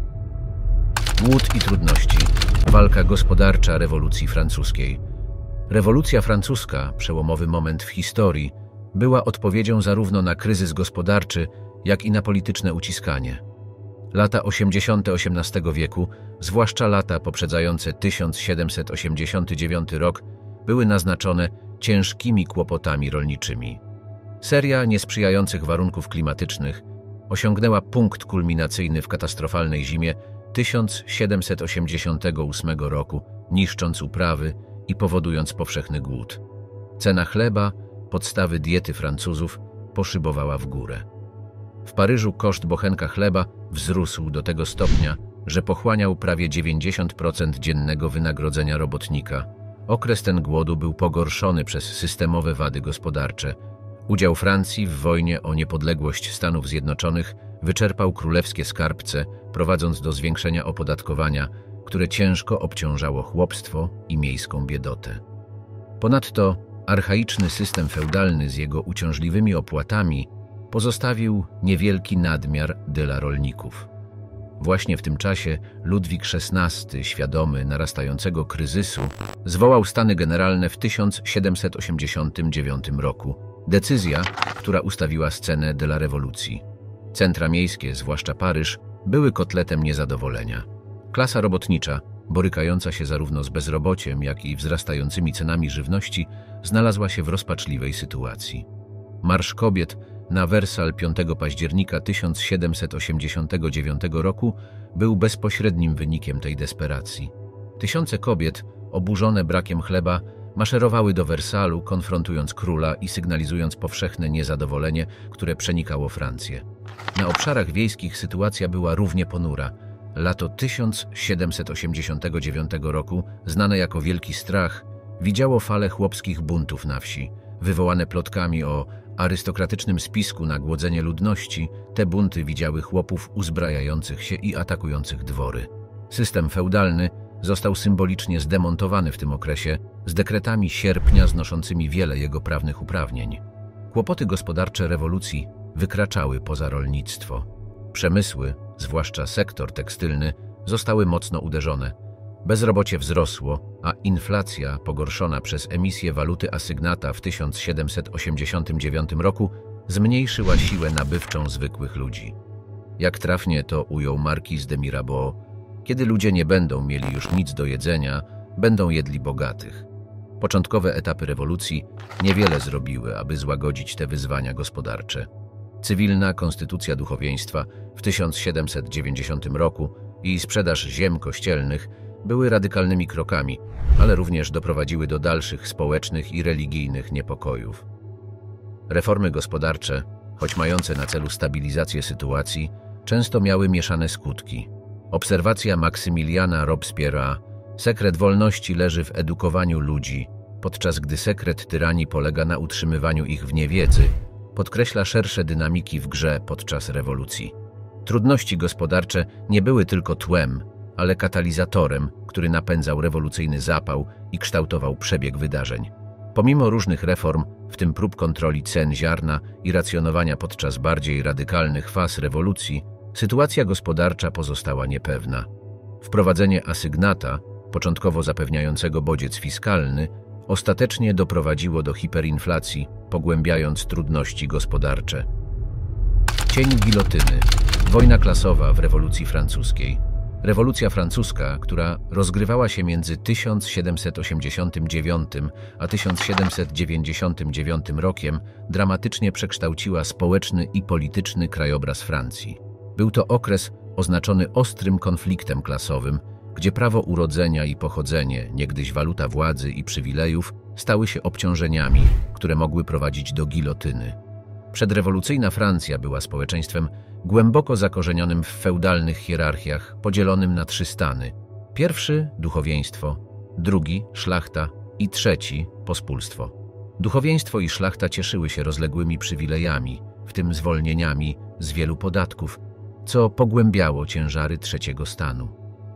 Głód i trudności. Walka gospodarcza rewolucji francuskiej. Rewolucja francuska, przełomowy moment w historii, była odpowiedzią zarówno na kryzys gospodarczy, jak i na polityczne uciskanie. Lata osiemdziesiąte osiemnastego wieku, zwłaszcza lata poprzedzające tysiąc siedemset osiemdziesiąty dziewiąty rok, były naznaczone ciężkimi kłopotami rolniczymi. Seria niesprzyjających warunków klimatycznych osiągnęła punkt kulminacyjny w katastrofalnej zimie tysiąc siedemset osiemdziesiątego ósmego roku, niszcząc uprawy i powodując powszechny głód. Cena chleba, podstawy diety Francuzów, poszybowała w górę. W Paryżu koszt bochenka chleba wzrósł do tego stopnia, że pochłaniał prawie dziewięćdziesiąt procent dziennego wynagrodzenia robotnika. Okres ten głodu był pogorszony przez systemowe wady gospodarcze. Udział Francji w wojnie o niepodległość Stanów Zjednoczonych wyczerpał królewskie skarbce, prowadząc do zwiększenia opodatkowania, które ciężko obciążało chłopstwo i miejską biedotę. Ponadto archaiczny system feudalny z jego uciążliwymi opłatami pozostawił niewielki nadmiar dla rolników. Właśnie w tym czasie Ludwik szesnasty, świadomy narastającego kryzysu, zwołał stany generalne w tysiąc siedemset osiemdziesiątym dziewiątym roku. Decyzja, która ustawiła scenę dla rewolucji. Centra miejskie, zwłaszcza Paryż, były kotletem niezadowolenia. Klasa robotnicza, borykająca się zarówno z bezrobociem, jak i wzrastającymi cenami żywności, znalazła się w rozpaczliwej sytuacji. Marsz kobiet na Wersal piątego października tysiąc siedemset osiemdziesiątego dziewiątego roku był bezpośrednim wynikiem tej desperacji. Tysiące kobiet, oburzone brakiem chleba, maszerowały do Wersalu, konfrontując króla i sygnalizując powszechne niezadowolenie, które przenikało Francję. Na obszarach wiejskich sytuacja była równie ponura. Lato tysiąc siedemset osiemdziesiątego dziewiątego roku, znane jako Wielki Strach, widziało falę chłopskich buntów na wsi. Wywołane plotkami o arystokratycznym spisku na głodzenie ludności, te bunty widziały chłopów uzbrajających się i atakujących dwory. System feudalny został symbolicznie zdemontowany w tym okresie z dekretami sierpnia znoszącymi wiele jego prawnych uprawnień. Kłopoty gospodarcze rewolucji wykraczały poza rolnictwo. Przemysły, zwłaszcza sektor tekstylny, zostały mocno uderzone. Bezrobocie wzrosło, a inflacja, pogorszona przez emisję waluty asygnata w tysiąc siedemset osiemdziesiątym dziewiątym roku, zmniejszyła siłę nabywczą zwykłych ludzi. Jak trafnie to ujął Marquis de Mirabeau, kiedy ludzie nie będą mieli już nic do jedzenia, będą jedli bogatych. Początkowe etapy rewolucji niewiele zrobiły, aby złagodzić te wyzwania gospodarcze. Cywilna konstytucja duchowieństwa w tysiąc siedemset dziewięćdziesiątym roku i sprzedaż ziem kościelnych były radykalnymi krokami, ale również doprowadziły do dalszych społecznych i religijnych niepokojów. Reformy gospodarcze, choć mające na celu stabilizację sytuacji, często miały mieszane skutki. Obserwacja Maksymiliana Robespierre'a: sekret wolności leży w edukowaniu ludzi, podczas gdy sekret tyranii polega na utrzymywaniu ich w niewiedzy, podkreśla szersze dynamiki w grze podczas rewolucji. Trudności gospodarcze nie były tylko tłem, ale katalizatorem, który napędzał rewolucyjny zapał i kształtował przebieg wydarzeń. Pomimo różnych reform, w tym prób kontroli cen ziarna i racjonowania podczas bardziej radykalnych faz rewolucji, sytuacja gospodarcza pozostała niepewna. Wprowadzenie asygnata, początkowo zapewniającego bodziec fiskalny, ostatecznie doprowadziło do hiperinflacji, pogłębiając trudności gospodarcze. Cień gilotyny. Wojna klasowa w rewolucji francuskiej. Rewolucja francuska, która rozgrywała się między tysiąc siedemset osiemdziesiątym dziewiątym a tysiąc siedemset dziewięćdziesiątym dziewiątym rokiem, dramatycznie przekształciła społeczny i polityczny krajobraz Francji. Był to okres oznaczony ostrym konfliktem klasowym, gdzie prawo urodzenia i pochodzenie, niegdyś waluta władzy i przywilejów, stały się obciążeniami, które mogły prowadzić do gilotyny. Przedrewolucyjna Francja była społeczeństwem głęboko zakorzenionym w feudalnych hierarchiach, podzielonym na trzy stany. Pierwszy – duchowieństwo, drugi – szlachta i trzeci – pospólstwo. Duchowieństwo i szlachta cieszyły się rozległymi przywilejami, w tym zwolnieniami z wielu podatków, co pogłębiało ciężary trzeciego stanu.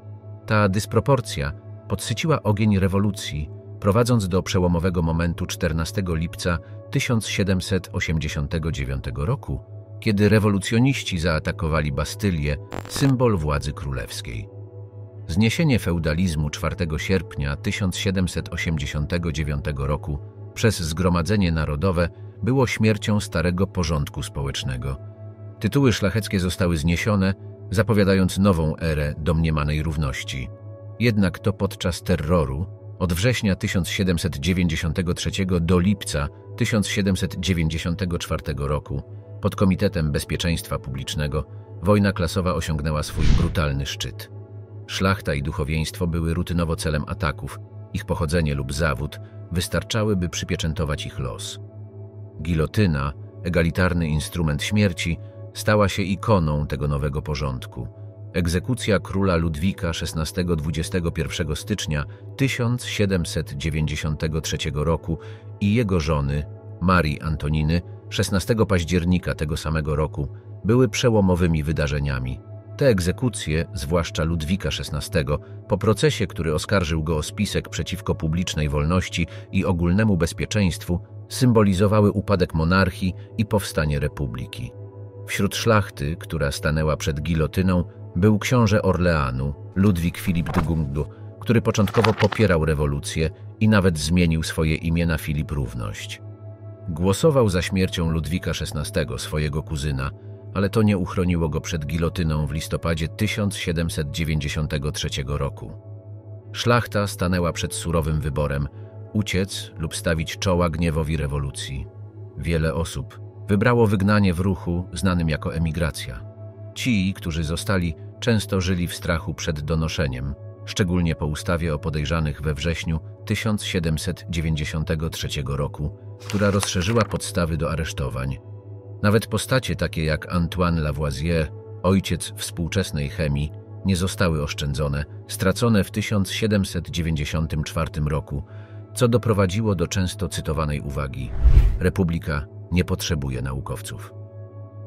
Ta dysproporcja podsyciła ogień rewolucji, prowadząc do przełomowego momentu czternastego lipca tysiąc siedemset osiemdziesiątego dziewiątego roku, kiedy rewolucjoniści zaatakowali Bastylię, symbol władzy królewskiej. Zniesienie feudalizmu czwartego sierpnia tysiąc siedemset osiemdziesiątego dziewiątego roku przez Zgromadzenie Narodowe było śmiercią starego porządku społecznego. Tytuły szlacheckie zostały zniesione, zapowiadając nową erę domniemanej równości. Jednak to podczas terroru od września tysiąc siedemset dziewięćdziesiątego trzeciego do lipca tysiąc siedemset dziewięćdziesiątego czwartego roku pod Komitetem Bezpieczeństwa Publicznego wojna klasowa osiągnęła swój brutalny szczyt. Szlachta i duchowieństwo były rutynowo celem ataków, ich pochodzenie lub zawód wystarczały, by przypieczętować ich los. Gilotyna, egalitarny instrument śmierci, stała się ikoną tego nowego porządku. Egzekucja króla Ludwika szesnastego dwudziestego pierwszego stycznia tysiąc siedemset dziewięćdziesiątego trzeciego roku i jego żony, Marii Antoniny, szesnastego października tego samego roku, były przełomowymi wydarzeniami. Te egzekucje, zwłaszcza Ludwika szesnastego, po procesie, który oskarżył go o spisek przeciwko publicznej wolności i ogólnemu bezpieczeństwu, symbolizowały upadek monarchii i powstanie republiki. Wśród szlachty, która stanęła przed gilotyną, był książę Orleanu, Ludwik Filip de Goundon, który początkowo popierał rewolucję i nawet zmienił swoje imię na Filip Równość. Głosował za śmiercią Ludwika szesnastego, swojego kuzyna, ale to nie uchroniło go przed gilotyną w listopadzie tysiąc siedemset dziewięćdziesiątego trzeciego roku. Szlachta stanęła przed surowym wyborem: uciec lub stawić czoła gniewowi rewolucji. Wiele osób wybrało wygnanie w ruchu znanym jako emigracja. Ci, którzy zostali, często żyli w strachu przed donoszeniem, szczególnie po ustawie o podejrzanych we wrześniu tysiąc siedemset dziewięćdziesiątego trzeciego roku, która rozszerzyła podstawy do aresztowań. Nawet postacie takie jak Antoine Lavoisier, ojciec współczesnej chemii, nie zostały oszczędzone, stracone w tysiąc siedemset dziewięćdziesiątym czwartym roku, co doprowadziło do często cytowanej uwagi: Republika nie potrzebuje naukowców.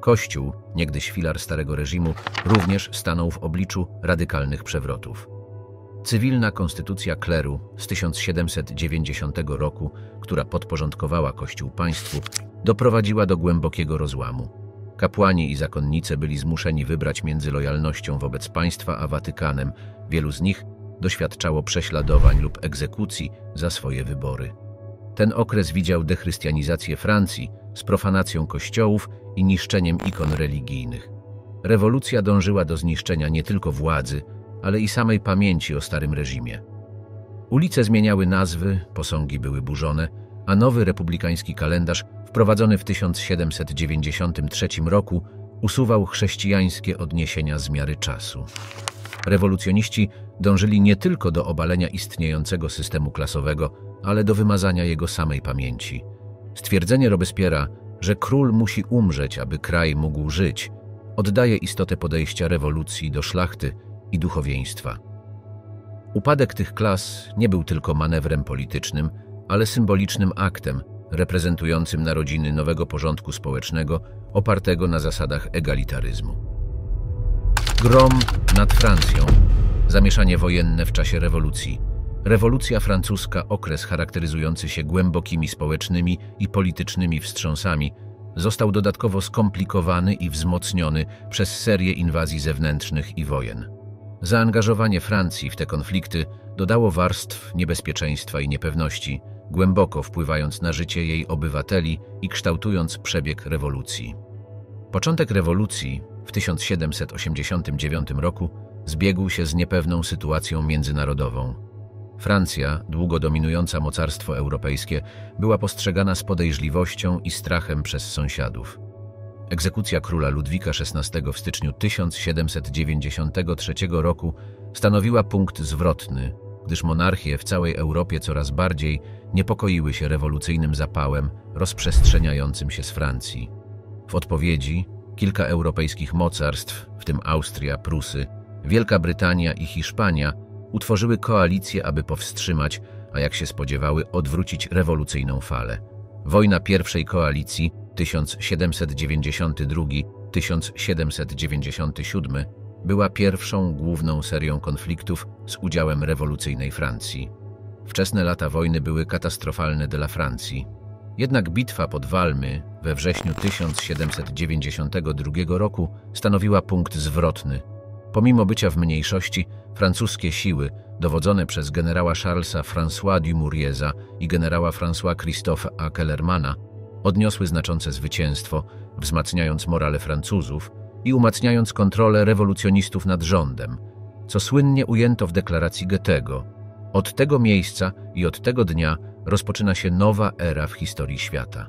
Kościół, niegdyś filar starego reżimu, również stanął w obliczu radykalnych przewrotów. Cywilna konstytucja kleru z tysiąc siedemset dziewięćdziesiątego roku, która podporządkowała Kościół państwu, doprowadziła do głębokiego rozłamu. Kapłani i zakonnice byli zmuszeni wybrać między lojalnością wobec państwa a Watykanem. Wielu z nich doświadczało prześladowań lub egzekucji za swoje wybory. Ten okres widział dechrystianizację Francji z profanacją kościołów i niszczeniem ikon religijnych. Rewolucja dążyła do zniszczenia nie tylko władzy, ale i samej pamięci o starym reżimie. Ulice zmieniały nazwy, posągi były burzone, a nowy republikański kalendarz wprowadzony w tysiąc siedemset dziewięćdziesiątym trzecim roku usuwał chrześcijańskie odniesienia z miary czasu. Rewolucjoniści dążyli nie tylko do obalenia istniejącego systemu klasowego, ale do wymazania jego samej pamięci. Stwierdzenie Robespiera, że król musi umrzeć, aby kraj mógł żyć, oddaje istotę podejścia rewolucji do szlachty i duchowieństwa. Upadek tych klas nie był tylko manewrem politycznym, ale symbolicznym aktem reprezentującym narodziny nowego porządku społecznego opartego na zasadach egalitaryzmu. Grom nad Francją. Zamieszanie wojenne w czasie rewolucji. Rewolucja francuska, okres charakteryzujący się głębokimi społecznymi i politycznymi wstrząsami, został dodatkowo skomplikowany i wzmocniony przez serię inwazji zewnętrznych i wojen. Zaangażowanie Francji w te konflikty dodało warstw niebezpieczeństwa i niepewności, głęboko wpływając na życie jej obywateli i kształtując przebieg rewolucji. Początek rewolucji w tysiąc siedemset osiemdziesiątym dziewiątym roku zbiegł się z niepewną sytuacją międzynarodową. Francja, długo dominująca mocarstwo europejskie, była postrzegana z podejrzliwością i strachem przez sąsiadów. Egzekucja króla Ludwika szesnastego w styczniu tysiąc siedemset dziewięćdziesiątego trzeciego roku stanowiła punkt zwrotny, gdyż monarchie w całej Europie coraz bardziej niepokoiły się rewolucyjnym zapałem rozprzestrzeniającym się z Francji. W odpowiedzi kilka europejskich mocarstw, w tym Austria, Prusy, Wielka Brytania i Hiszpania, utworzyły koalicję, aby powstrzymać, a jak się spodziewały, odwrócić rewolucyjną falę. Wojna pierwszej koalicji tysiąc siedemset dziewięćdziesiąty drugi do tysiąc siedemset dziewięćdziesiątego siódmego była pierwszą główną serią konfliktów z udziałem rewolucyjnej Francji. Wczesne lata wojny były katastrofalne dla Francji. Jednak bitwa pod Walmy we wrześniu tysiąc siedemset dziewięćdziesiątego drugiego roku stanowiła punkt zwrotny. Pomimo bycia w mniejszości, francuskie siły, dowodzone przez generała Charlesa François Dumourieza i generała François Christophe'a Kellermana, odniosły znaczące zwycięstwo, wzmacniając morale Francuzów i umacniając kontrolę rewolucjonistów nad rządem, co słynnie ujęto w deklaracji Goethego. Od tego miejsca i od tego dnia rozpoczyna się nowa era w historii świata.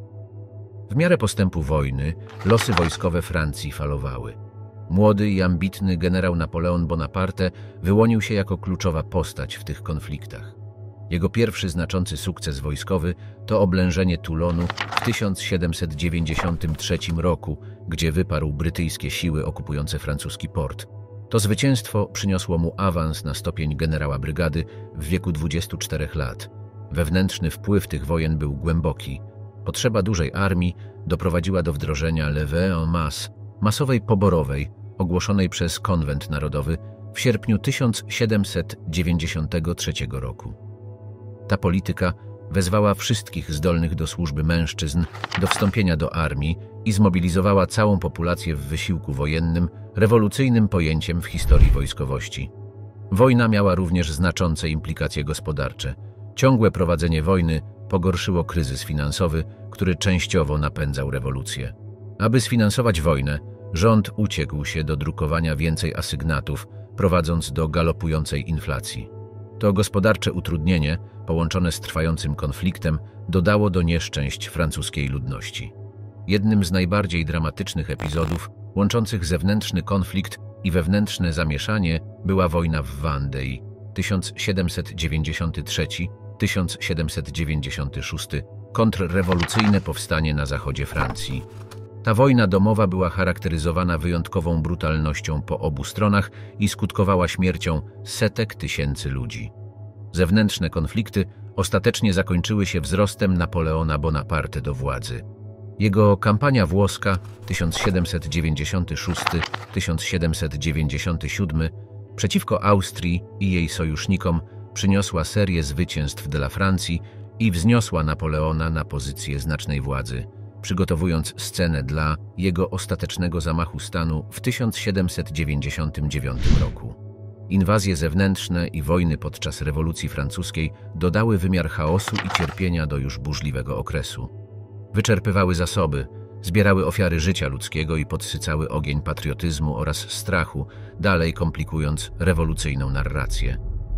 W miarę postępu wojny losy wojskowe Francji falowały. Młody i ambitny generał Napoleon Bonaparte wyłonił się jako kluczowa postać w tych konfliktach. Jego pierwszy znaczący sukces wojskowy to oblężenie Toulonu w tysiąc siedemset dziewięćdziesiątym trzecim roku, gdzie wyparł brytyjskie siły okupujące francuski port. To zwycięstwo przyniosło mu awans na stopień generała brygady w wieku dwudziestu czterech lat. Wewnętrzny wpływ tych wojen był głęboki. Potrzeba dużej armii doprowadziła do wdrożenia levée en masse, masowej poborowej, ogłoszonej przez Konwent Narodowy w sierpniu tysiąc siedemset dziewięćdziesiątego trzeciego roku. Ta polityka wezwała wszystkich zdolnych do służby mężczyzn do wstąpienia do armii i zmobilizowała całą populację w wysiłku wojennym, rewolucyjnym pojęciem w historii wojskowości. Wojna miała również znaczące implikacje gospodarcze. Ciągłe prowadzenie wojny pogorszyło kryzys finansowy, który częściowo napędzał rewolucję. Aby sfinansować wojnę, rząd uciekł się do drukowania więcej asygnatów, prowadząc do galopującej inflacji. To gospodarcze utrudnienie, połączone z trwającym konfliktem, dodało do nieszczęść francuskiej ludności. Jednym z najbardziej dramatycznych epizodów, łączących zewnętrzny konflikt i wewnętrzne zamieszanie, była wojna w Vendée tysiąc siedemset dziewięćdziesiąty trzeci do tysiąc siedemset dziewięćdziesiątego szóstego, kontrrewolucyjne powstanie na zachodzie Francji. Ta wojna domowa była charakteryzowana wyjątkową brutalnością po obu stronach i skutkowała śmiercią setek tysięcy ludzi. Zewnętrzne konflikty ostatecznie zakończyły się wzrostem Napoleona Bonaparte do władzy. Jego kampania włoska tysiąc siedemset dziewięćdziesiąty szósty do tysiąc siedemset dziewięćdziesiątego siódmego przeciwko Austrii i jej sojusznikom przyniosła serię zwycięstw dla Francji i wzniosła Napoleona na pozycję znacznej władzy, przygotowując scenę dla jego ostatecznego zamachu stanu w tysiąc siedemset dziewięćdziesiątym dziewiątym roku. Inwazje zewnętrzne i wojny podczas rewolucji francuskiej dodały wymiar chaosu i cierpienia do już burzliwego okresu. Wyczerpywały zasoby, zbierały ofiary życia ludzkiego i podsycały ogień patriotyzmu oraz strachu, dalej komplikując rewolucyjną narrację.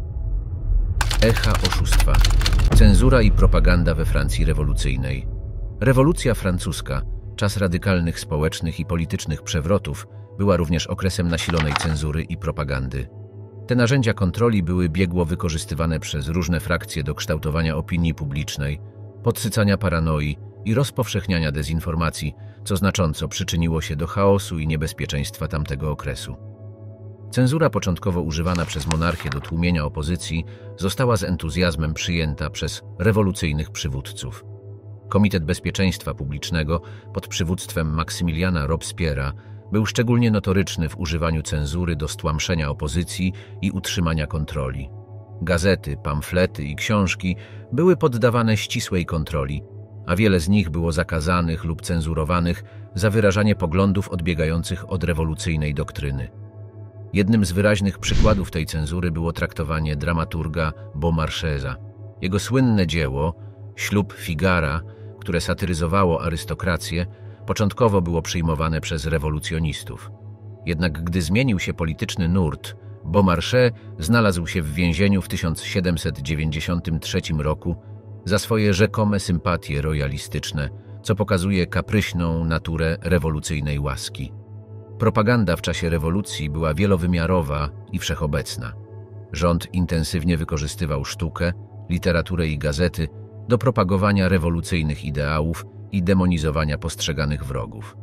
Echa oszustwa. Cenzura i propaganda we Francji rewolucyjnej. Rewolucja francuska, czas radykalnych społecznych i politycznych przewrotów, była również okresem nasilonej cenzury i propagandy. Te narzędzia kontroli były biegło wykorzystywane przez różne frakcje do kształtowania opinii publicznej, podsycania paranoi i rozpowszechniania dezinformacji, co znacząco przyczyniło się do chaosu i niebezpieczeństwa tamtego okresu. Cenzura początkowo używana przez monarchię do tłumienia opozycji została z entuzjazmem przyjęta przez rewolucyjnych przywódców. Komitet Bezpieczeństwa Publicznego pod przywództwem Maksymiliana Robespierre'a był szczególnie notoryczny w używaniu cenzury do stłamszenia opozycji i utrzymania kontroli. Gazety, pamflety i książki były poddawane ścisłej kontroli, a wiele z nich było zakazanych lub cenzurowanych za wyrażanie poglądów odbiegających od rewolucyjnej doktryny. Jednym z wyraźnych przykładów tej cenzury było traktowanie dramaturga Beaumarchaisa. Jego słynne dzieło Ślub Figara, które satyryzowało arystokrację, początkowo było przyjmowane przez rewolucjonistów. Jednak gdy zmienił się polityczny nurt, Beaumarchais znalazł się w więzieniu w tysiąc siedemset dziewięćdziesiątym trzecim roku za swoje rzekome sympatie royalistyczne, co pokazuje kapryśną naturę rewolucyjnej łaski. Propaganda w czasie rewolucji była wielowymiarowa i wszechobecna. Rząd intensywnie wykorzystywał sztukę, literaturę i gazety do propagowania rewolucyjnych ideałów i demonizowania postrzeganych wrogów.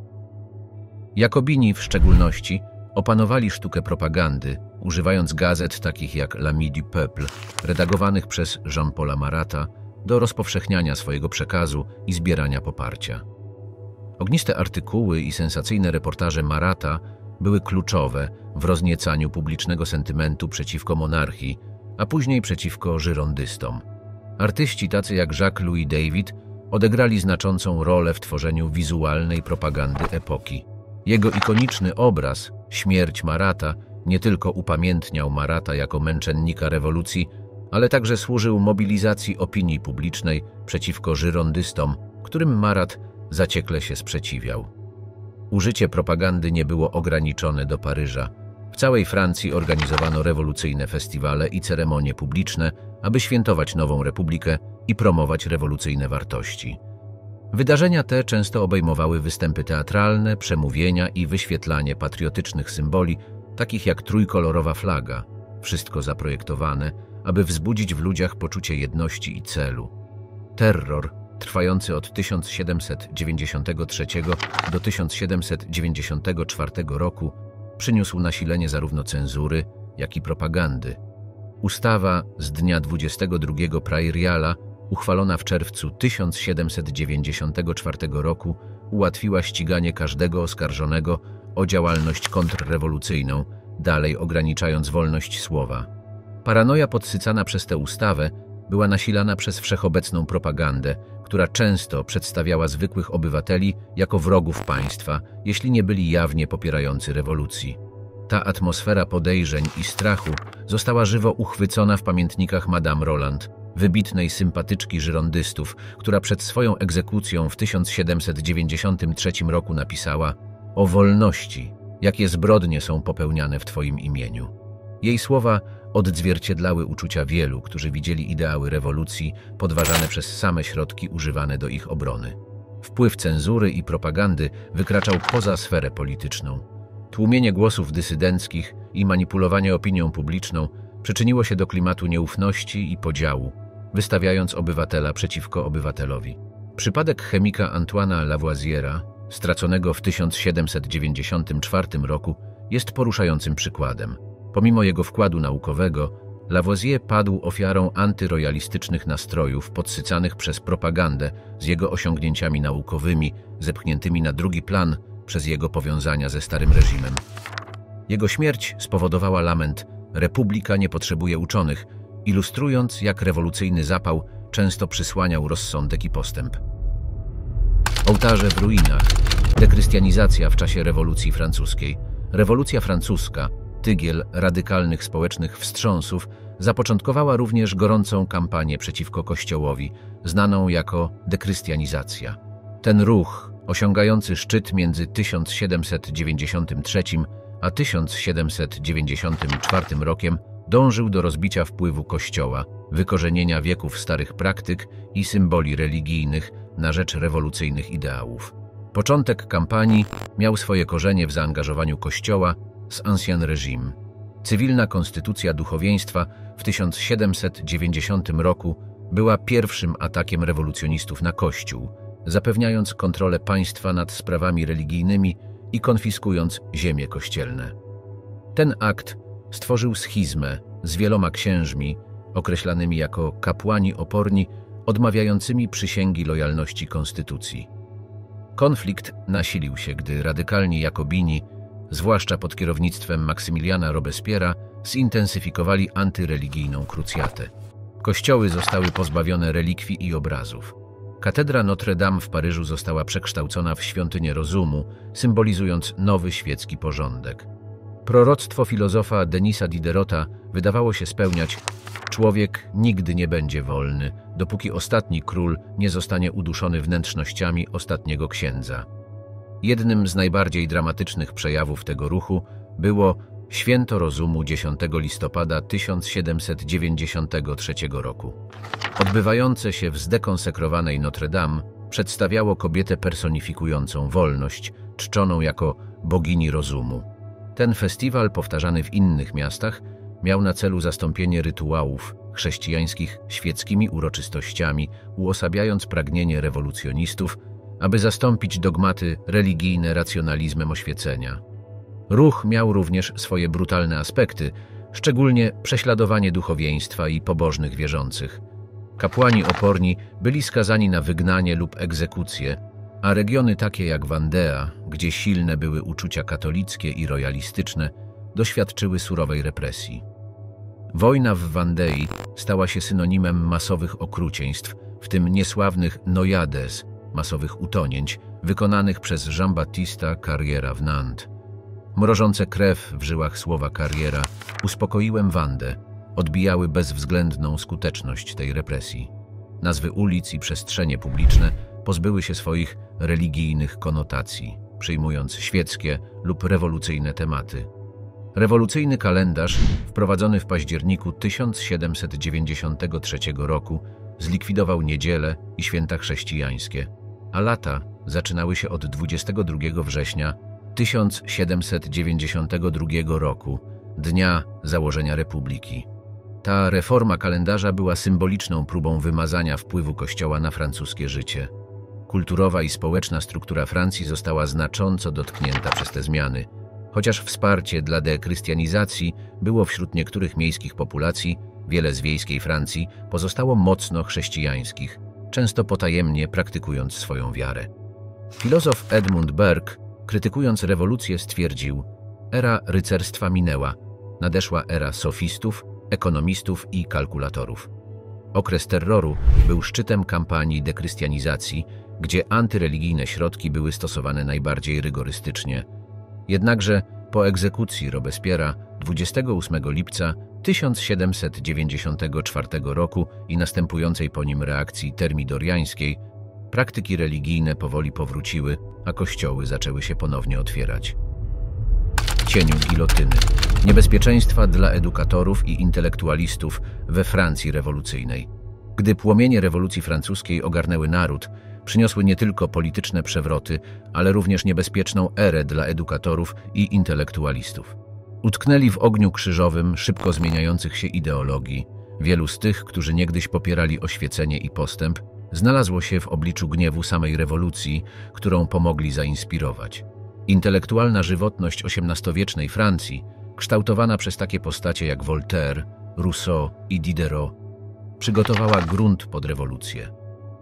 Jakobini w szczególności opanowali sztukę propagandy, używając gazet takich jak L'Ami du Peuple, redagowanych przez Jean-Paula Marata, do rozpowszechniania swojego przekazu i zbierania poparcia. Ogniste artykuły i sensacyjne reportaże Marata były kluczowe w rozniecaniu publicznego sentymentu przeciwko monarchii, a później przeciwko żyrondystom. Artyści tacy jak Jacques-Louis David odegrali znaczącą rolę w tworzeniu wizualnej propagandy epoki. Jego ikoniczny obraz, Śmierć Marata, nie tylko upamiętniał Marata jako męczennika rewolucji, ale także służył mobilizacji opinii publicznej przeciwko żyrondystom, którym Marat zaciekle się sprzeciwiał. Użycie propagandy nie było ograniczone do Paryża. W całej Francji organizowano rewolucyjne festiwale i ceremonie publiczne, aby świętować nową republikę i promować rewolucyjne wartości. Wydarzenia te często obejmowały występy teatralne, przemówienia i wyświetlanie patriotycznych symboli, takich jak trójkolorowa flaga, wszystko zaprojektowane, aby wzbudzić w ludziach poczucie jedności i celu. Terror, trwający od tysiąc siedemset dziewięćdziesiątego trzeciego do tysiąc siedemset dziewięćdziesiątego czwartego roku, przyniósł nasilenie zarówno cenzury, jak i propagandy. Ustawa z dnia dwudziestego drugiego Prairiala, uchwalona w czerwcu tysiąc siedemset dziewięćdziesiątego czwartego roku, ułatwiła ściganie każdego oskarżonego o działalność kontrrewolucyjną, dalej ograniczając wolność słowa. Paranoja podsycana przez tę ustawę była nasilana przez wszechobecną propagandę, która często przedstawiała zwykłych obywateli jako wrogów państwa, jeśli nie byli jawnie popierający rewolucji. Ta atmosfera podejrzeń i strachu została żywo uchwycona w pamiętnikach Madame Roland, wybitnej sympatyczki żyrondystów, która przed swoją egzekucją w tysiąc siedemset dziewięćdziesiątym trzecim roku napisała: „O wolności, jakie zbrodnie są popełniane w Twoim imieniu”. Jej słowa odzwierciedlały uczucia wielu, którzy widzieli ideały rewolucji podważane przez same środki używane do ich obrony. Wpływ cenzury i propagandy wykraczał poza sferę polityczną. Tłumienie głosów dysydenckich i manipulowanie opinią publiczną przyczyniło się do klimatu nieufności i podziału, wystawiając obywatela przeciwko obywatelowi. Przypadek chemika Antoine'a Lavoisiera, straconego w tysiąc siedemset dziewięćdziesiątym czwartym roku, jest poruszającym przykładem. Pomimo jego wkładu naukowego, Lavoisier padł ofiarą antyrojalistycznych nastrojów podsycanych przez propagandę z jego osiągnięciami naukowymi, zepchniętymi na drugi plan przez jego powiązania ze starym reżimem. Jego śmierć spowodowała lament „Republika nie potrzebuje uczonych”, ilustrując, jak rewolucyjny zapał często przysłaniał rozsądek i postęp. Ołtarze w ruinach. Dekrystianizacja w czasie rewolucji francuskiej. Rewolucja francuska, tygiel radykalnych społecznych wstrząsów, zapoczątkowała również gorącą kampanię przeciwko Kościołowi, znaną jako dekrystianizacja. Ten ruch, osiągający szczyt między tysiąc siedemset dziewięćdziesiątym trzecim a tysiąc siedemset dziewięćdziesiątym czwartym rokiem, dążył do rozbicia wpływu Kościoła, wykorzenienia wieków starych praktyk i symboli religijnych na rzecz rewolucyjnych ideałów. Początek kampanii miał swoje korzenie w zaangażowaniu Kościoła z Ancien Régime. Cywilna konstytucja duchowieństwa w tysiąc siedemset dziewięćdziesiątym roku była pierwszym atakiem rewolucjonistów na Kościół, zapewniając kontrolę państwa nad sprawami religijnymi i konfiskując ziemie kościelne. Ten akt stworzył schizmę z wieloma księżmi, określanymi jako kapłani oporni, odmawiającymi przysięgi lojalności konstytucji. Konflikt nasilił się, gdy radykalni jakobini, zwłaszcza pod kierownictwem Maksymiliana Robespiera, zintensyfikowali antyreligijną krucjatę. Kościoły zostały pozbawione relikwii i obrazów. Katedra Notre Dame w Paryżu została przekształcona w świątynię rozumu, symbolizując nowy świecki porządek. Proroctwo filozofa Denisa Diderota wydawało się spełniać: człowiek nigdy nie będzie wolny, dopóki ostatni król nie zostanie uduszony wnętrznościami ostatniego księdza. Jednym z najbardziej dramatycznych przejawów tego ruchu było Święto Rozumu dziesiątego listopada tysiąc siedemset dziewięćdziesiątego trzeciego roku. Odbywające się w zdekonsekrowanej Notre Dame przedstawiało kobietę personifikującą wolność, czczoną jako bogini rozumu. Ten festiwal, powtarzany w innych miastach, miał na celu zastąpienie rytuałów chrześcijańskich świeckimi uroczystościami, uosabiając pragnienie rewolucjonistów, aby zastąpić dogmaty religijne racjonalizmem oświecenia. Ruch miał również swoje brutalne aspekty, szczególnie prześladowanie duchowieństwa i pobożnych wierzących. Kapłani oporni byli skazani na wygnanie lub egzekucję, a regiony takie jak Wandea, gdzie silne były uczucia katolickie i rojalistyczne, doświadczyły surowej represji. Wojna w Wandei stała się synonimem masowych okrucieństw, w tym niesławnych noyades, masowych utonięć, wykonanych przez Jean-Baptista Carriera w Nantes. Mrożące krew w żyłach słowa Carriera „uspokoiłem Wandę” odbijały bezwzględną skuteczność tej represji. Nazwy ulic i przestrzenie publiczne pozbyły się swoich religijnych konotacji, przyjmując świeckie lub rewolucyjne tematy. Rewolucyjny kalendarz, wprowadzony w październiku tysiąc siedemset dziewięćdziesiątego trzeciego roku, zlikwidował niedziele i święta chrześcijańskie, a lata zaczynały się od dwudziestego drugiego września tysiąc siedemset dziewięćdziesiątego drugiego roku, dnia założenia Republiki. Ta reforma kalendarza była symboliczną próbą wymazania wpływu Kościoła na francuskie życie. Kulturowa i społeczna struktura Francji została znacząco dotknięta przez te zmiany, chociaż wsparcie dla dekrystianizacji było wśród niektórych miejskich populacji, wiele z wiejskiej Francji pozostało mocno chrześcijańskich, często potajemnie praktykując swoją wiarę. Filozof Edmund Burke, krytykując rewolucję, stwierdził: era rycerstwa minęła, nadeszła era sofistów, ekonomistów i kalkulatorów. Okres terroru był szczytem kampanii dekrystianizacji, gdzie antyreligijne środki były stosowane najbardziej rygorystycznie. Jednakże po egzekucji Robespiera dwudziestego ósmego lipca tysiąc siedemset dziewięćdziesiątego czwartego roku i następującej po nim reakcji termidoriańskiej, praktyki religijne powoli powróciły, a kościoły zaczęły się ponownie otwierać. W cieniu gilotyny. Niebezpieczeństwa dla edukatorów i intelektualistów we Francji rewolucyjnej. Gdy płomienie rewolucji francuskiej ogarnęły naród, przyniosły nie tylko polityczne przewroty, ale również niebezpieczną erę dla edukatorów i intelektualistów. Utknęli w ogniu krzyżowym szybko zmieniających się ideologii. Wielu z tych, którzy niegdyś popierali oświecenie i postęp, znalazło się w obliczu gniewu samej rewolucji, którą pomogli zainspirować. Intelektualna żywotność osiemnastowiecznej Francji, kształtowana przez takie postacie jak Voltaire, Rousseau i Diderot, przygotowała grunt pod rewolucję.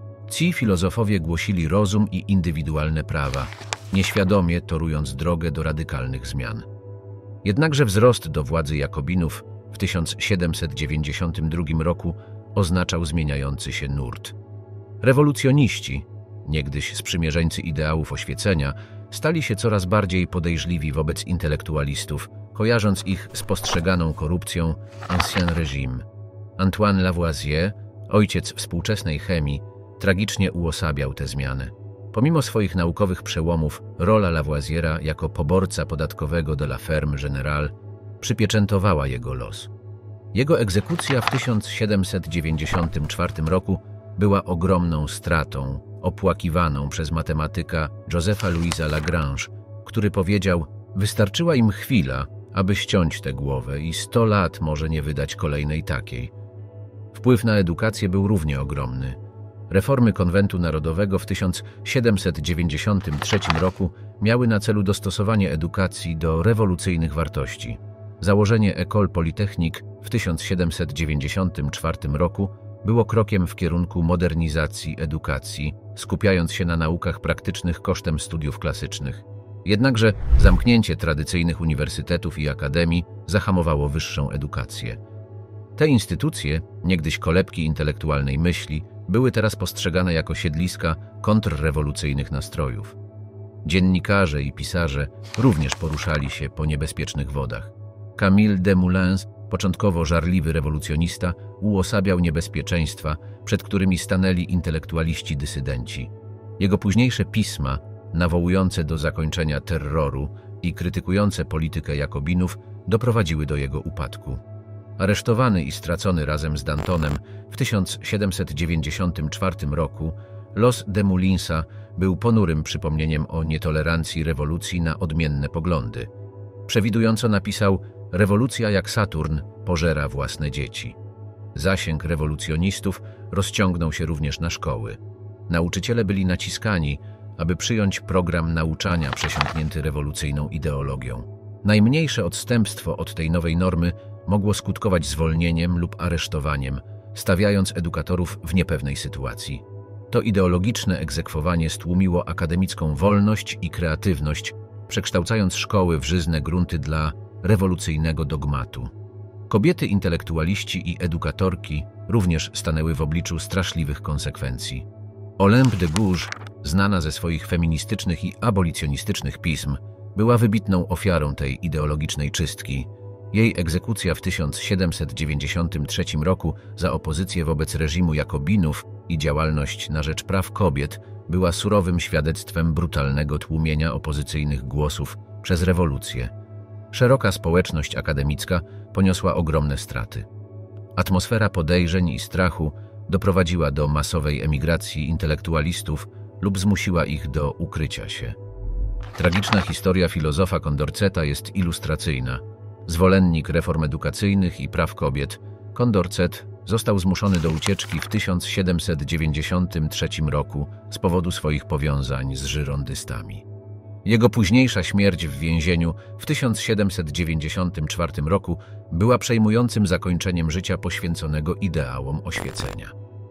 Ci filozofowie głosili rozum i indywidualne prawa, nieświadomie torując drogę do radykalnych zmian. Jednakże wzrost do władzy Jakobinów w tysiąc siedemset dziewięćdziesiątym drugim roku oznaczał zmieniający się nurt. Rewolucjoniści, niegdyś sprzymierzeńcy ideałów oświecenia, stali się coraz bardziej podejrzliwi wobec intelektualistów, kojarząc ich z postrzeganą korupcją Ancien Régime. Antoine Lavoisier, ojciec współczesnej chemii, tragicznie uosabiał te zmiany. Pomimo swoich naukowych przełomów, rola Lavoisiera jako poborca podatkowego de la Ferme Générale przypieczętowała jego los. Jego egzekucja w tysiąc siedemset dziewięćdziesiątym czwartym roku była ogromną stratą, opłakiwaną przez matematyka Josepha Louisa Lagrange, który powiedział: wystarczyła im chwila, aby ściąć tę głowę i sto lat może nie wydać kolejnej takiej. Wpływ na edukację był równie ogromny. Reformy Konwentu Narodowego w tysiąc siedemset dziewięćdziesiątym trzecim roku miały na celu dostosowanie edukacji do rewolucyjnych wartości. Założenie École Polytechnique w tysiąc siedemset dziewięćdziesiątym czwartym roku było krokiem w kierunku modernizacji edukacji, skupiając się na naukach praktycznych kosztem studiów klasycznych. Jednakże zamknięcie tradycyjnych uniwersytetów i akademii zahamowało wyższą edukację. Te instytucje, niegdyś kolebki intelektualnej myśli, były teraz postrzegane jako siedliska kontrrewolucyjnych nastrojów. Dziennikarze i pisarze również poruszali się po niebezpiecznych wodach. Camille Desmoulins, początkowo żarliwy rewolucjonista, uosabiał niebezpieczeństwa, przed którymi stanęli intelektualiści dysydenci. Jego późniejsze pisma, nawołujące do zakończenia terroru i krytykujące politykę Jakobinów, doprowadziły do jego upadku. Aresztowany i stracony razem z Dantonem w tysiąc siedemset dziewięćdziesiątym czwartym roku, los Desmoulinsa był ponurym przypomnieniem o nietolerancji rewolucji na odmienne poglądy. Przewidująco napisał: rewolucja jak Saturn pożera własne dzieci. Zasięg rewolucjonistów rozciągnął się również na szkoły. Nauczyciele byli naciskani, aby przyjąć program nauczania przesiąknięty rewolucyjną ideologią. Najmniejsze odstępstwo od tej nowej normy mogło skutkować zwolnieniem lub aresztowaniem, stawiając edukatorów w niepewnej sytuacji. To ideologiczne egzekwowanie stłumiło akademicką wolność i kreatywność, przekształcając szkoły w żyzne grunty dla rewolucyjnego dogmatu. Kobiety intelektualiści i edukatorki również stanęły w obliczu straszliwych konsekwencji. Olympe de Gouges, znana ze swoich feministycznych i abolicjonistycznych pism, była wybitną ofiarą tej ideologicznej czystki. Jej egzekucja w tysiąc siedemset dziewięćdziesiątym trzecim roku za opozycję wobec reżimu Jakobinów i działalność na rzecz praw kobiet była surowym świadectwem brutalnego tłumienia opozycyjnych głosów przez rewolucję. Szeroka społeczność akademicka poniosła ogromne straty. Atmosfera podejrzeń i strachu doprowadziła do masowej emigracji intelektualistów lub zmusiła ich do ukrycia się. Tragiczna historia filozofa Condorceta jest ilustracyjna. Zwolennik reform edukacyjnych i praw kobiet, Condorcet został zmuszony do ucieczki w tysiąc siedemset dziewięćdziesiątym trzecim roku z powodu swoich powiązań z żyrondystami. Jego późniejsza śmierć w więzieniu w tysiąc siedemset dziewięćdziesiątym czwartym roku była przejmującym zakończeniem życia poświęconego ideałom oświecenia.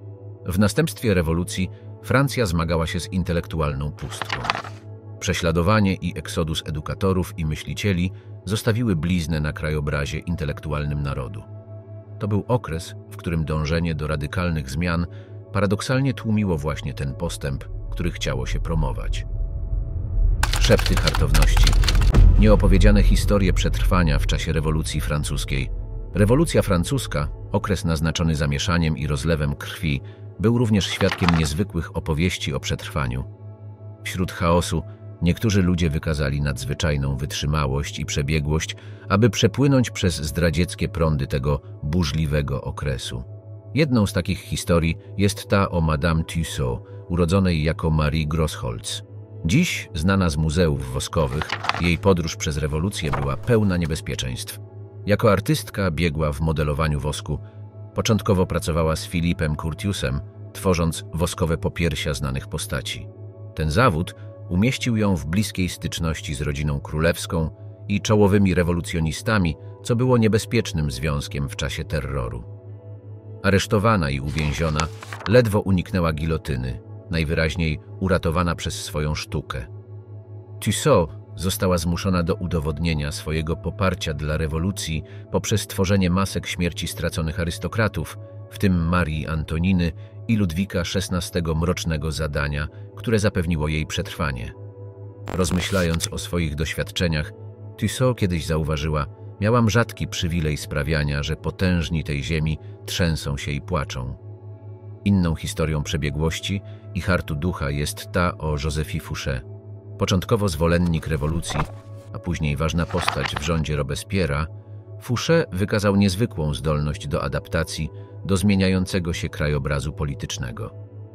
W następstwie rewolucji Francja zmagała się z intelektualną pustką. Prześladowanie i eksodus edukatorów i myślicieli zostawiły bliznę na krajobrazie intelektualnym narodu. To był okres, w którym dążenie do radykalnych zmian paradoksalnie tłumiło właśnie ten postęp, który chciało się promować. Szepty hartowności. Nieopowiedziane historie przetrwania w czasie rewolucji francuskiej. Rewolucja francuska, okres naznaczony zamieszaniem i rozlewem krwi, był również świadkiem niezwykłych opowieści o przetrwaniu. Wśród chaosu niektórzy ludzie wykazali nadzwyczajną wytrzymałość i przebiegłość, aby przepłynąć przez zdradzieckie prądy tego burzliwego okresu. Jedną z takich historii jest ta o Madame Tussaud, urodzonej jako Marie Grosholz. Dziś, znana z muzeów woskowych, jej podróż przez rewolucję była pełna niebezpieczeństw. Jako artystka biegła w modelowaniu wosku. Początkowo pracowała z Philippem Curtiusem, tworząc woskowe popiersia znanych postaci. Ten zawód umieścił ją w bliskiej styczności z rodziną królewską i czołowymi rewolucjonistami, co było niebezpiecznym związkiem w czasie terroru. Aresztowana i uwięziona, ledwo uniknęła gilotyny, najwyraźniej uratowana przez swoją sztukę. Tussaud została zmuszona do udowodnienia swojego poparcia dla rewolucji poprzez tworzenie masek śmierci straconych arystokratów, w tym Marii Antoniny i Ludwika szesnastego mrocznego zadania, które zapewniło jej przetrwanie. Rozmyślając o swoich doświadczeniach, Tussaud kiedyś zauważyła: miałam rzadki przywilej sprawiania, że potężni tej ziemi trzęsą się i płaczą. Inną historią przebiegłości i hartu ducha jest ta o Józefie Fouché. Początkowo zwolennik rewolucji, a później ważna postać w rządzie Robespierre'a, Fouché wykazał niezwykłą zdolność do adaptacji do zmieniającego się krajobrazu politycznego.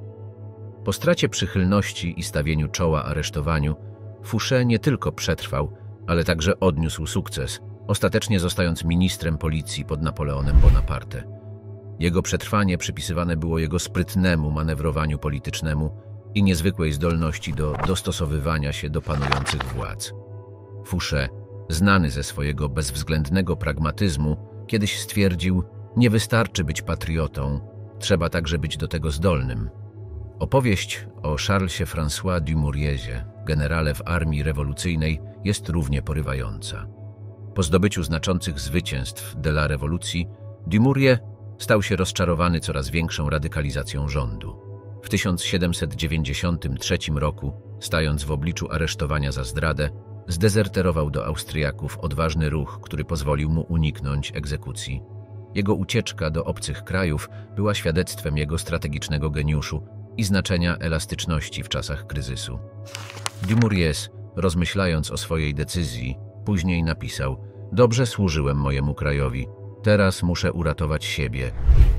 Po stracie przychylności i stawieniu czoła aresztowaniu, Fouché nie tylko przetrwał, ale także odniósł sukces, ostatecznie zostając ministrem policji pod Napoleonem Bonaparte. Jego przetrwanie przypisywane było jego sprytnemu manewrowaniu politycznemu i niezwykłej zdolności do dostosowywania się do panujących władz. Fouché, znany ze swojego bezwzględnego pragmatyzmu, kiedyś stwierdził: nie wystarczy być patriotą, trzeba także być do tego zdolnym. Opowieść o Charlesie François Dumouriez, generale w armii rewolucyjnej, jest równie porywająca. Po zdobyciu znaczących zwycięstw de la rewolucji, Dumouriez stał się rozczarowany coraz większą radykalizacją rządu. W tysiąc siedemset dziewięćdziesiątym trzecim roku, stając w obliczu aresztowania za zdradę, zdezerterował do Austriaków odważny ruch, który pozwolił mu uniknąć egzekucji. Jego ucieczka do obcych krajów była świadectwem jego strategicznego geniuszu i znaczenia elastyczności w czasach kryzysu. Dumouriez, rozmyślając o swojej decyzji, później napisał: dobrze służyłem mojemu krajowi, teraz muszę uratować siebie.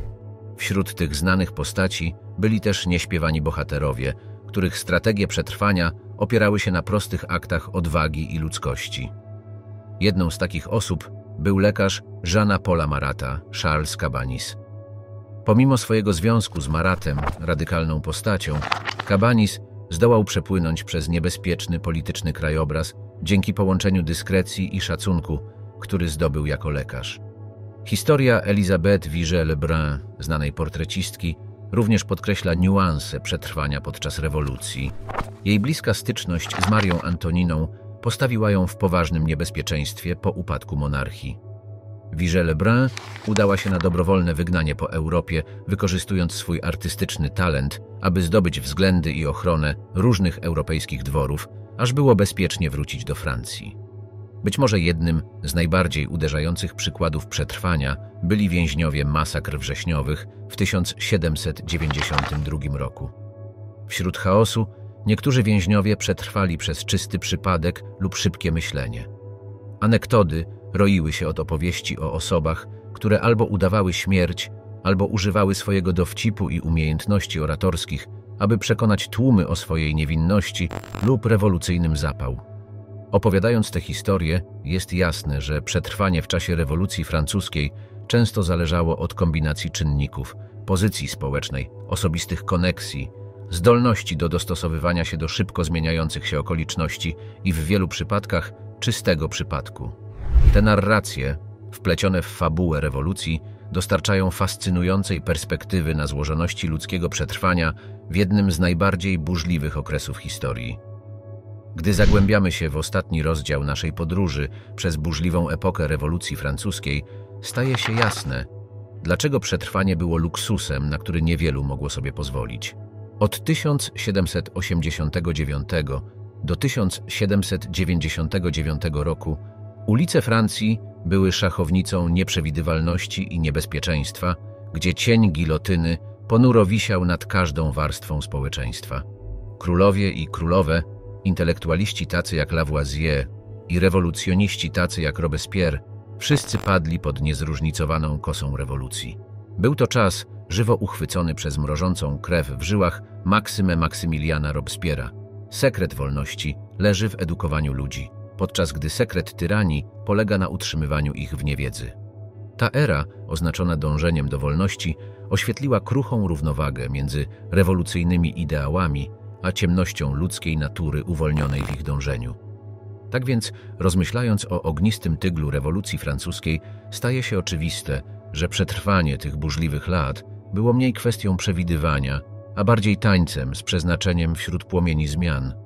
Wśród tych znanych postaci byli też nieśpiewani bohaterowie, których strategie przetrwania opierały się na prostych aktach odwagi i ludzkości. Jedną z takich osób był lekarz Jeana Paula Marata, Charles Cabanis. Pomimo swojego związku z Maratem, radykalną postacią, Cabanis zdołał przepłynąć przez niebezpieczny polityczny krajobraz dzięki połączeniu dyskrecji i szacunku, który zdobył jako lekarz. Historia Elisabeth Vigée-Lebrun, znanej portrecistki, również podkreśla niuanse przetrwania podczas rewolucji. Jej bliska styczność z Marią Antoniną postawiła ją w poważnym niebezpieczeństwie po upadku monarchii. Vigée-Lebrun udała się na dobrowolne wygnanie po Europie, wykorzystując swój artystyczny talent, aby zdobyć względy i ochronę różnych europejskich dworów, aż było bezpiecznie wrócić do Francji. Być może jednym z najbardziej uderzających przykładów przetrwania byli więźniowie masakr wrześniowych w tysiąc siedemset dziewięćdziesiątym drugim roku. Wśród chaosu niektórzy więźniowie przetrwali przez czysty przypadek lub szybkie myślenie. Anekdoty roiły się od opowieści o osobach, które albo udawały śmierć, albo używały swojego dowcipu i umiejętności oratorskich, aby przekonać tłumy o swojej niewinności lub rewolucyjnym zapał. Opowiadając tę historię, jest jasne, że przetrwanie w czasie rewolucji francuskiej często zależało od kombinacji czynników, pozycji społecznej, osobistych koneksji, zdolności do dostosowywania się do szybko zmieniających się okoliczności i w wielu przypadkach czystego przypadku. Te narracje, wplecione w fabułę rewolucji, dostarczają fascynującej perspektywy na złożoności ludzkiego przetrwania w jednym z najbardziej burzliwych okresów historii. Gdy zagłębiamy się w ostatni rozdział naszej podróży przez burzliwą epokę rewolucji francuskiej, staje się jasne, dlaczego przetrwanie było luksusem, na który niewielu mogło sobie pozwolić. Od tysiąc siedemset osiemdziesiątego dziewiątego do tysiąc siedemset dziewięćdziesiątego dziewiątego roku ulice Francji były szachownicą nieprzewidywalności i niebezpieczeństwa, gdzie cień gilotyny ponuro wisiał nad każdą warstwą społeczeństwa. Królowie i królowe, intelektualiści tacy jak Lavoisier i rewolucjoniści tacy jak Robespierre, wszyscy padli pod niezróżnicowaną kosą rewolucji. Był to czas żywo uchwycony przez mrożącą krew w żyłach Maksymę Maksymiliana Robespierre'a. Sekret wolności leży w edukowaniu ludzi, podczas gdy sekret tyranii polega na utrzymywaniu ich w niewiedzy. Ta era, oznaczona dążeniem do wolności, oświetliła kruchą równowagę między rewolucyjnymi ideałami a ciemnością ludzkiej natury uwolnionej w ich dążeniu. Tak więc, rozmyślając o ognistym tyglu rewolucji francuskiej, staje się oczywiste, że przetrwanie tych burzliwych lat było mniej kwestią przewidywania, a bardziej tańcem z przeznaczeniem wśród płomieni zmian.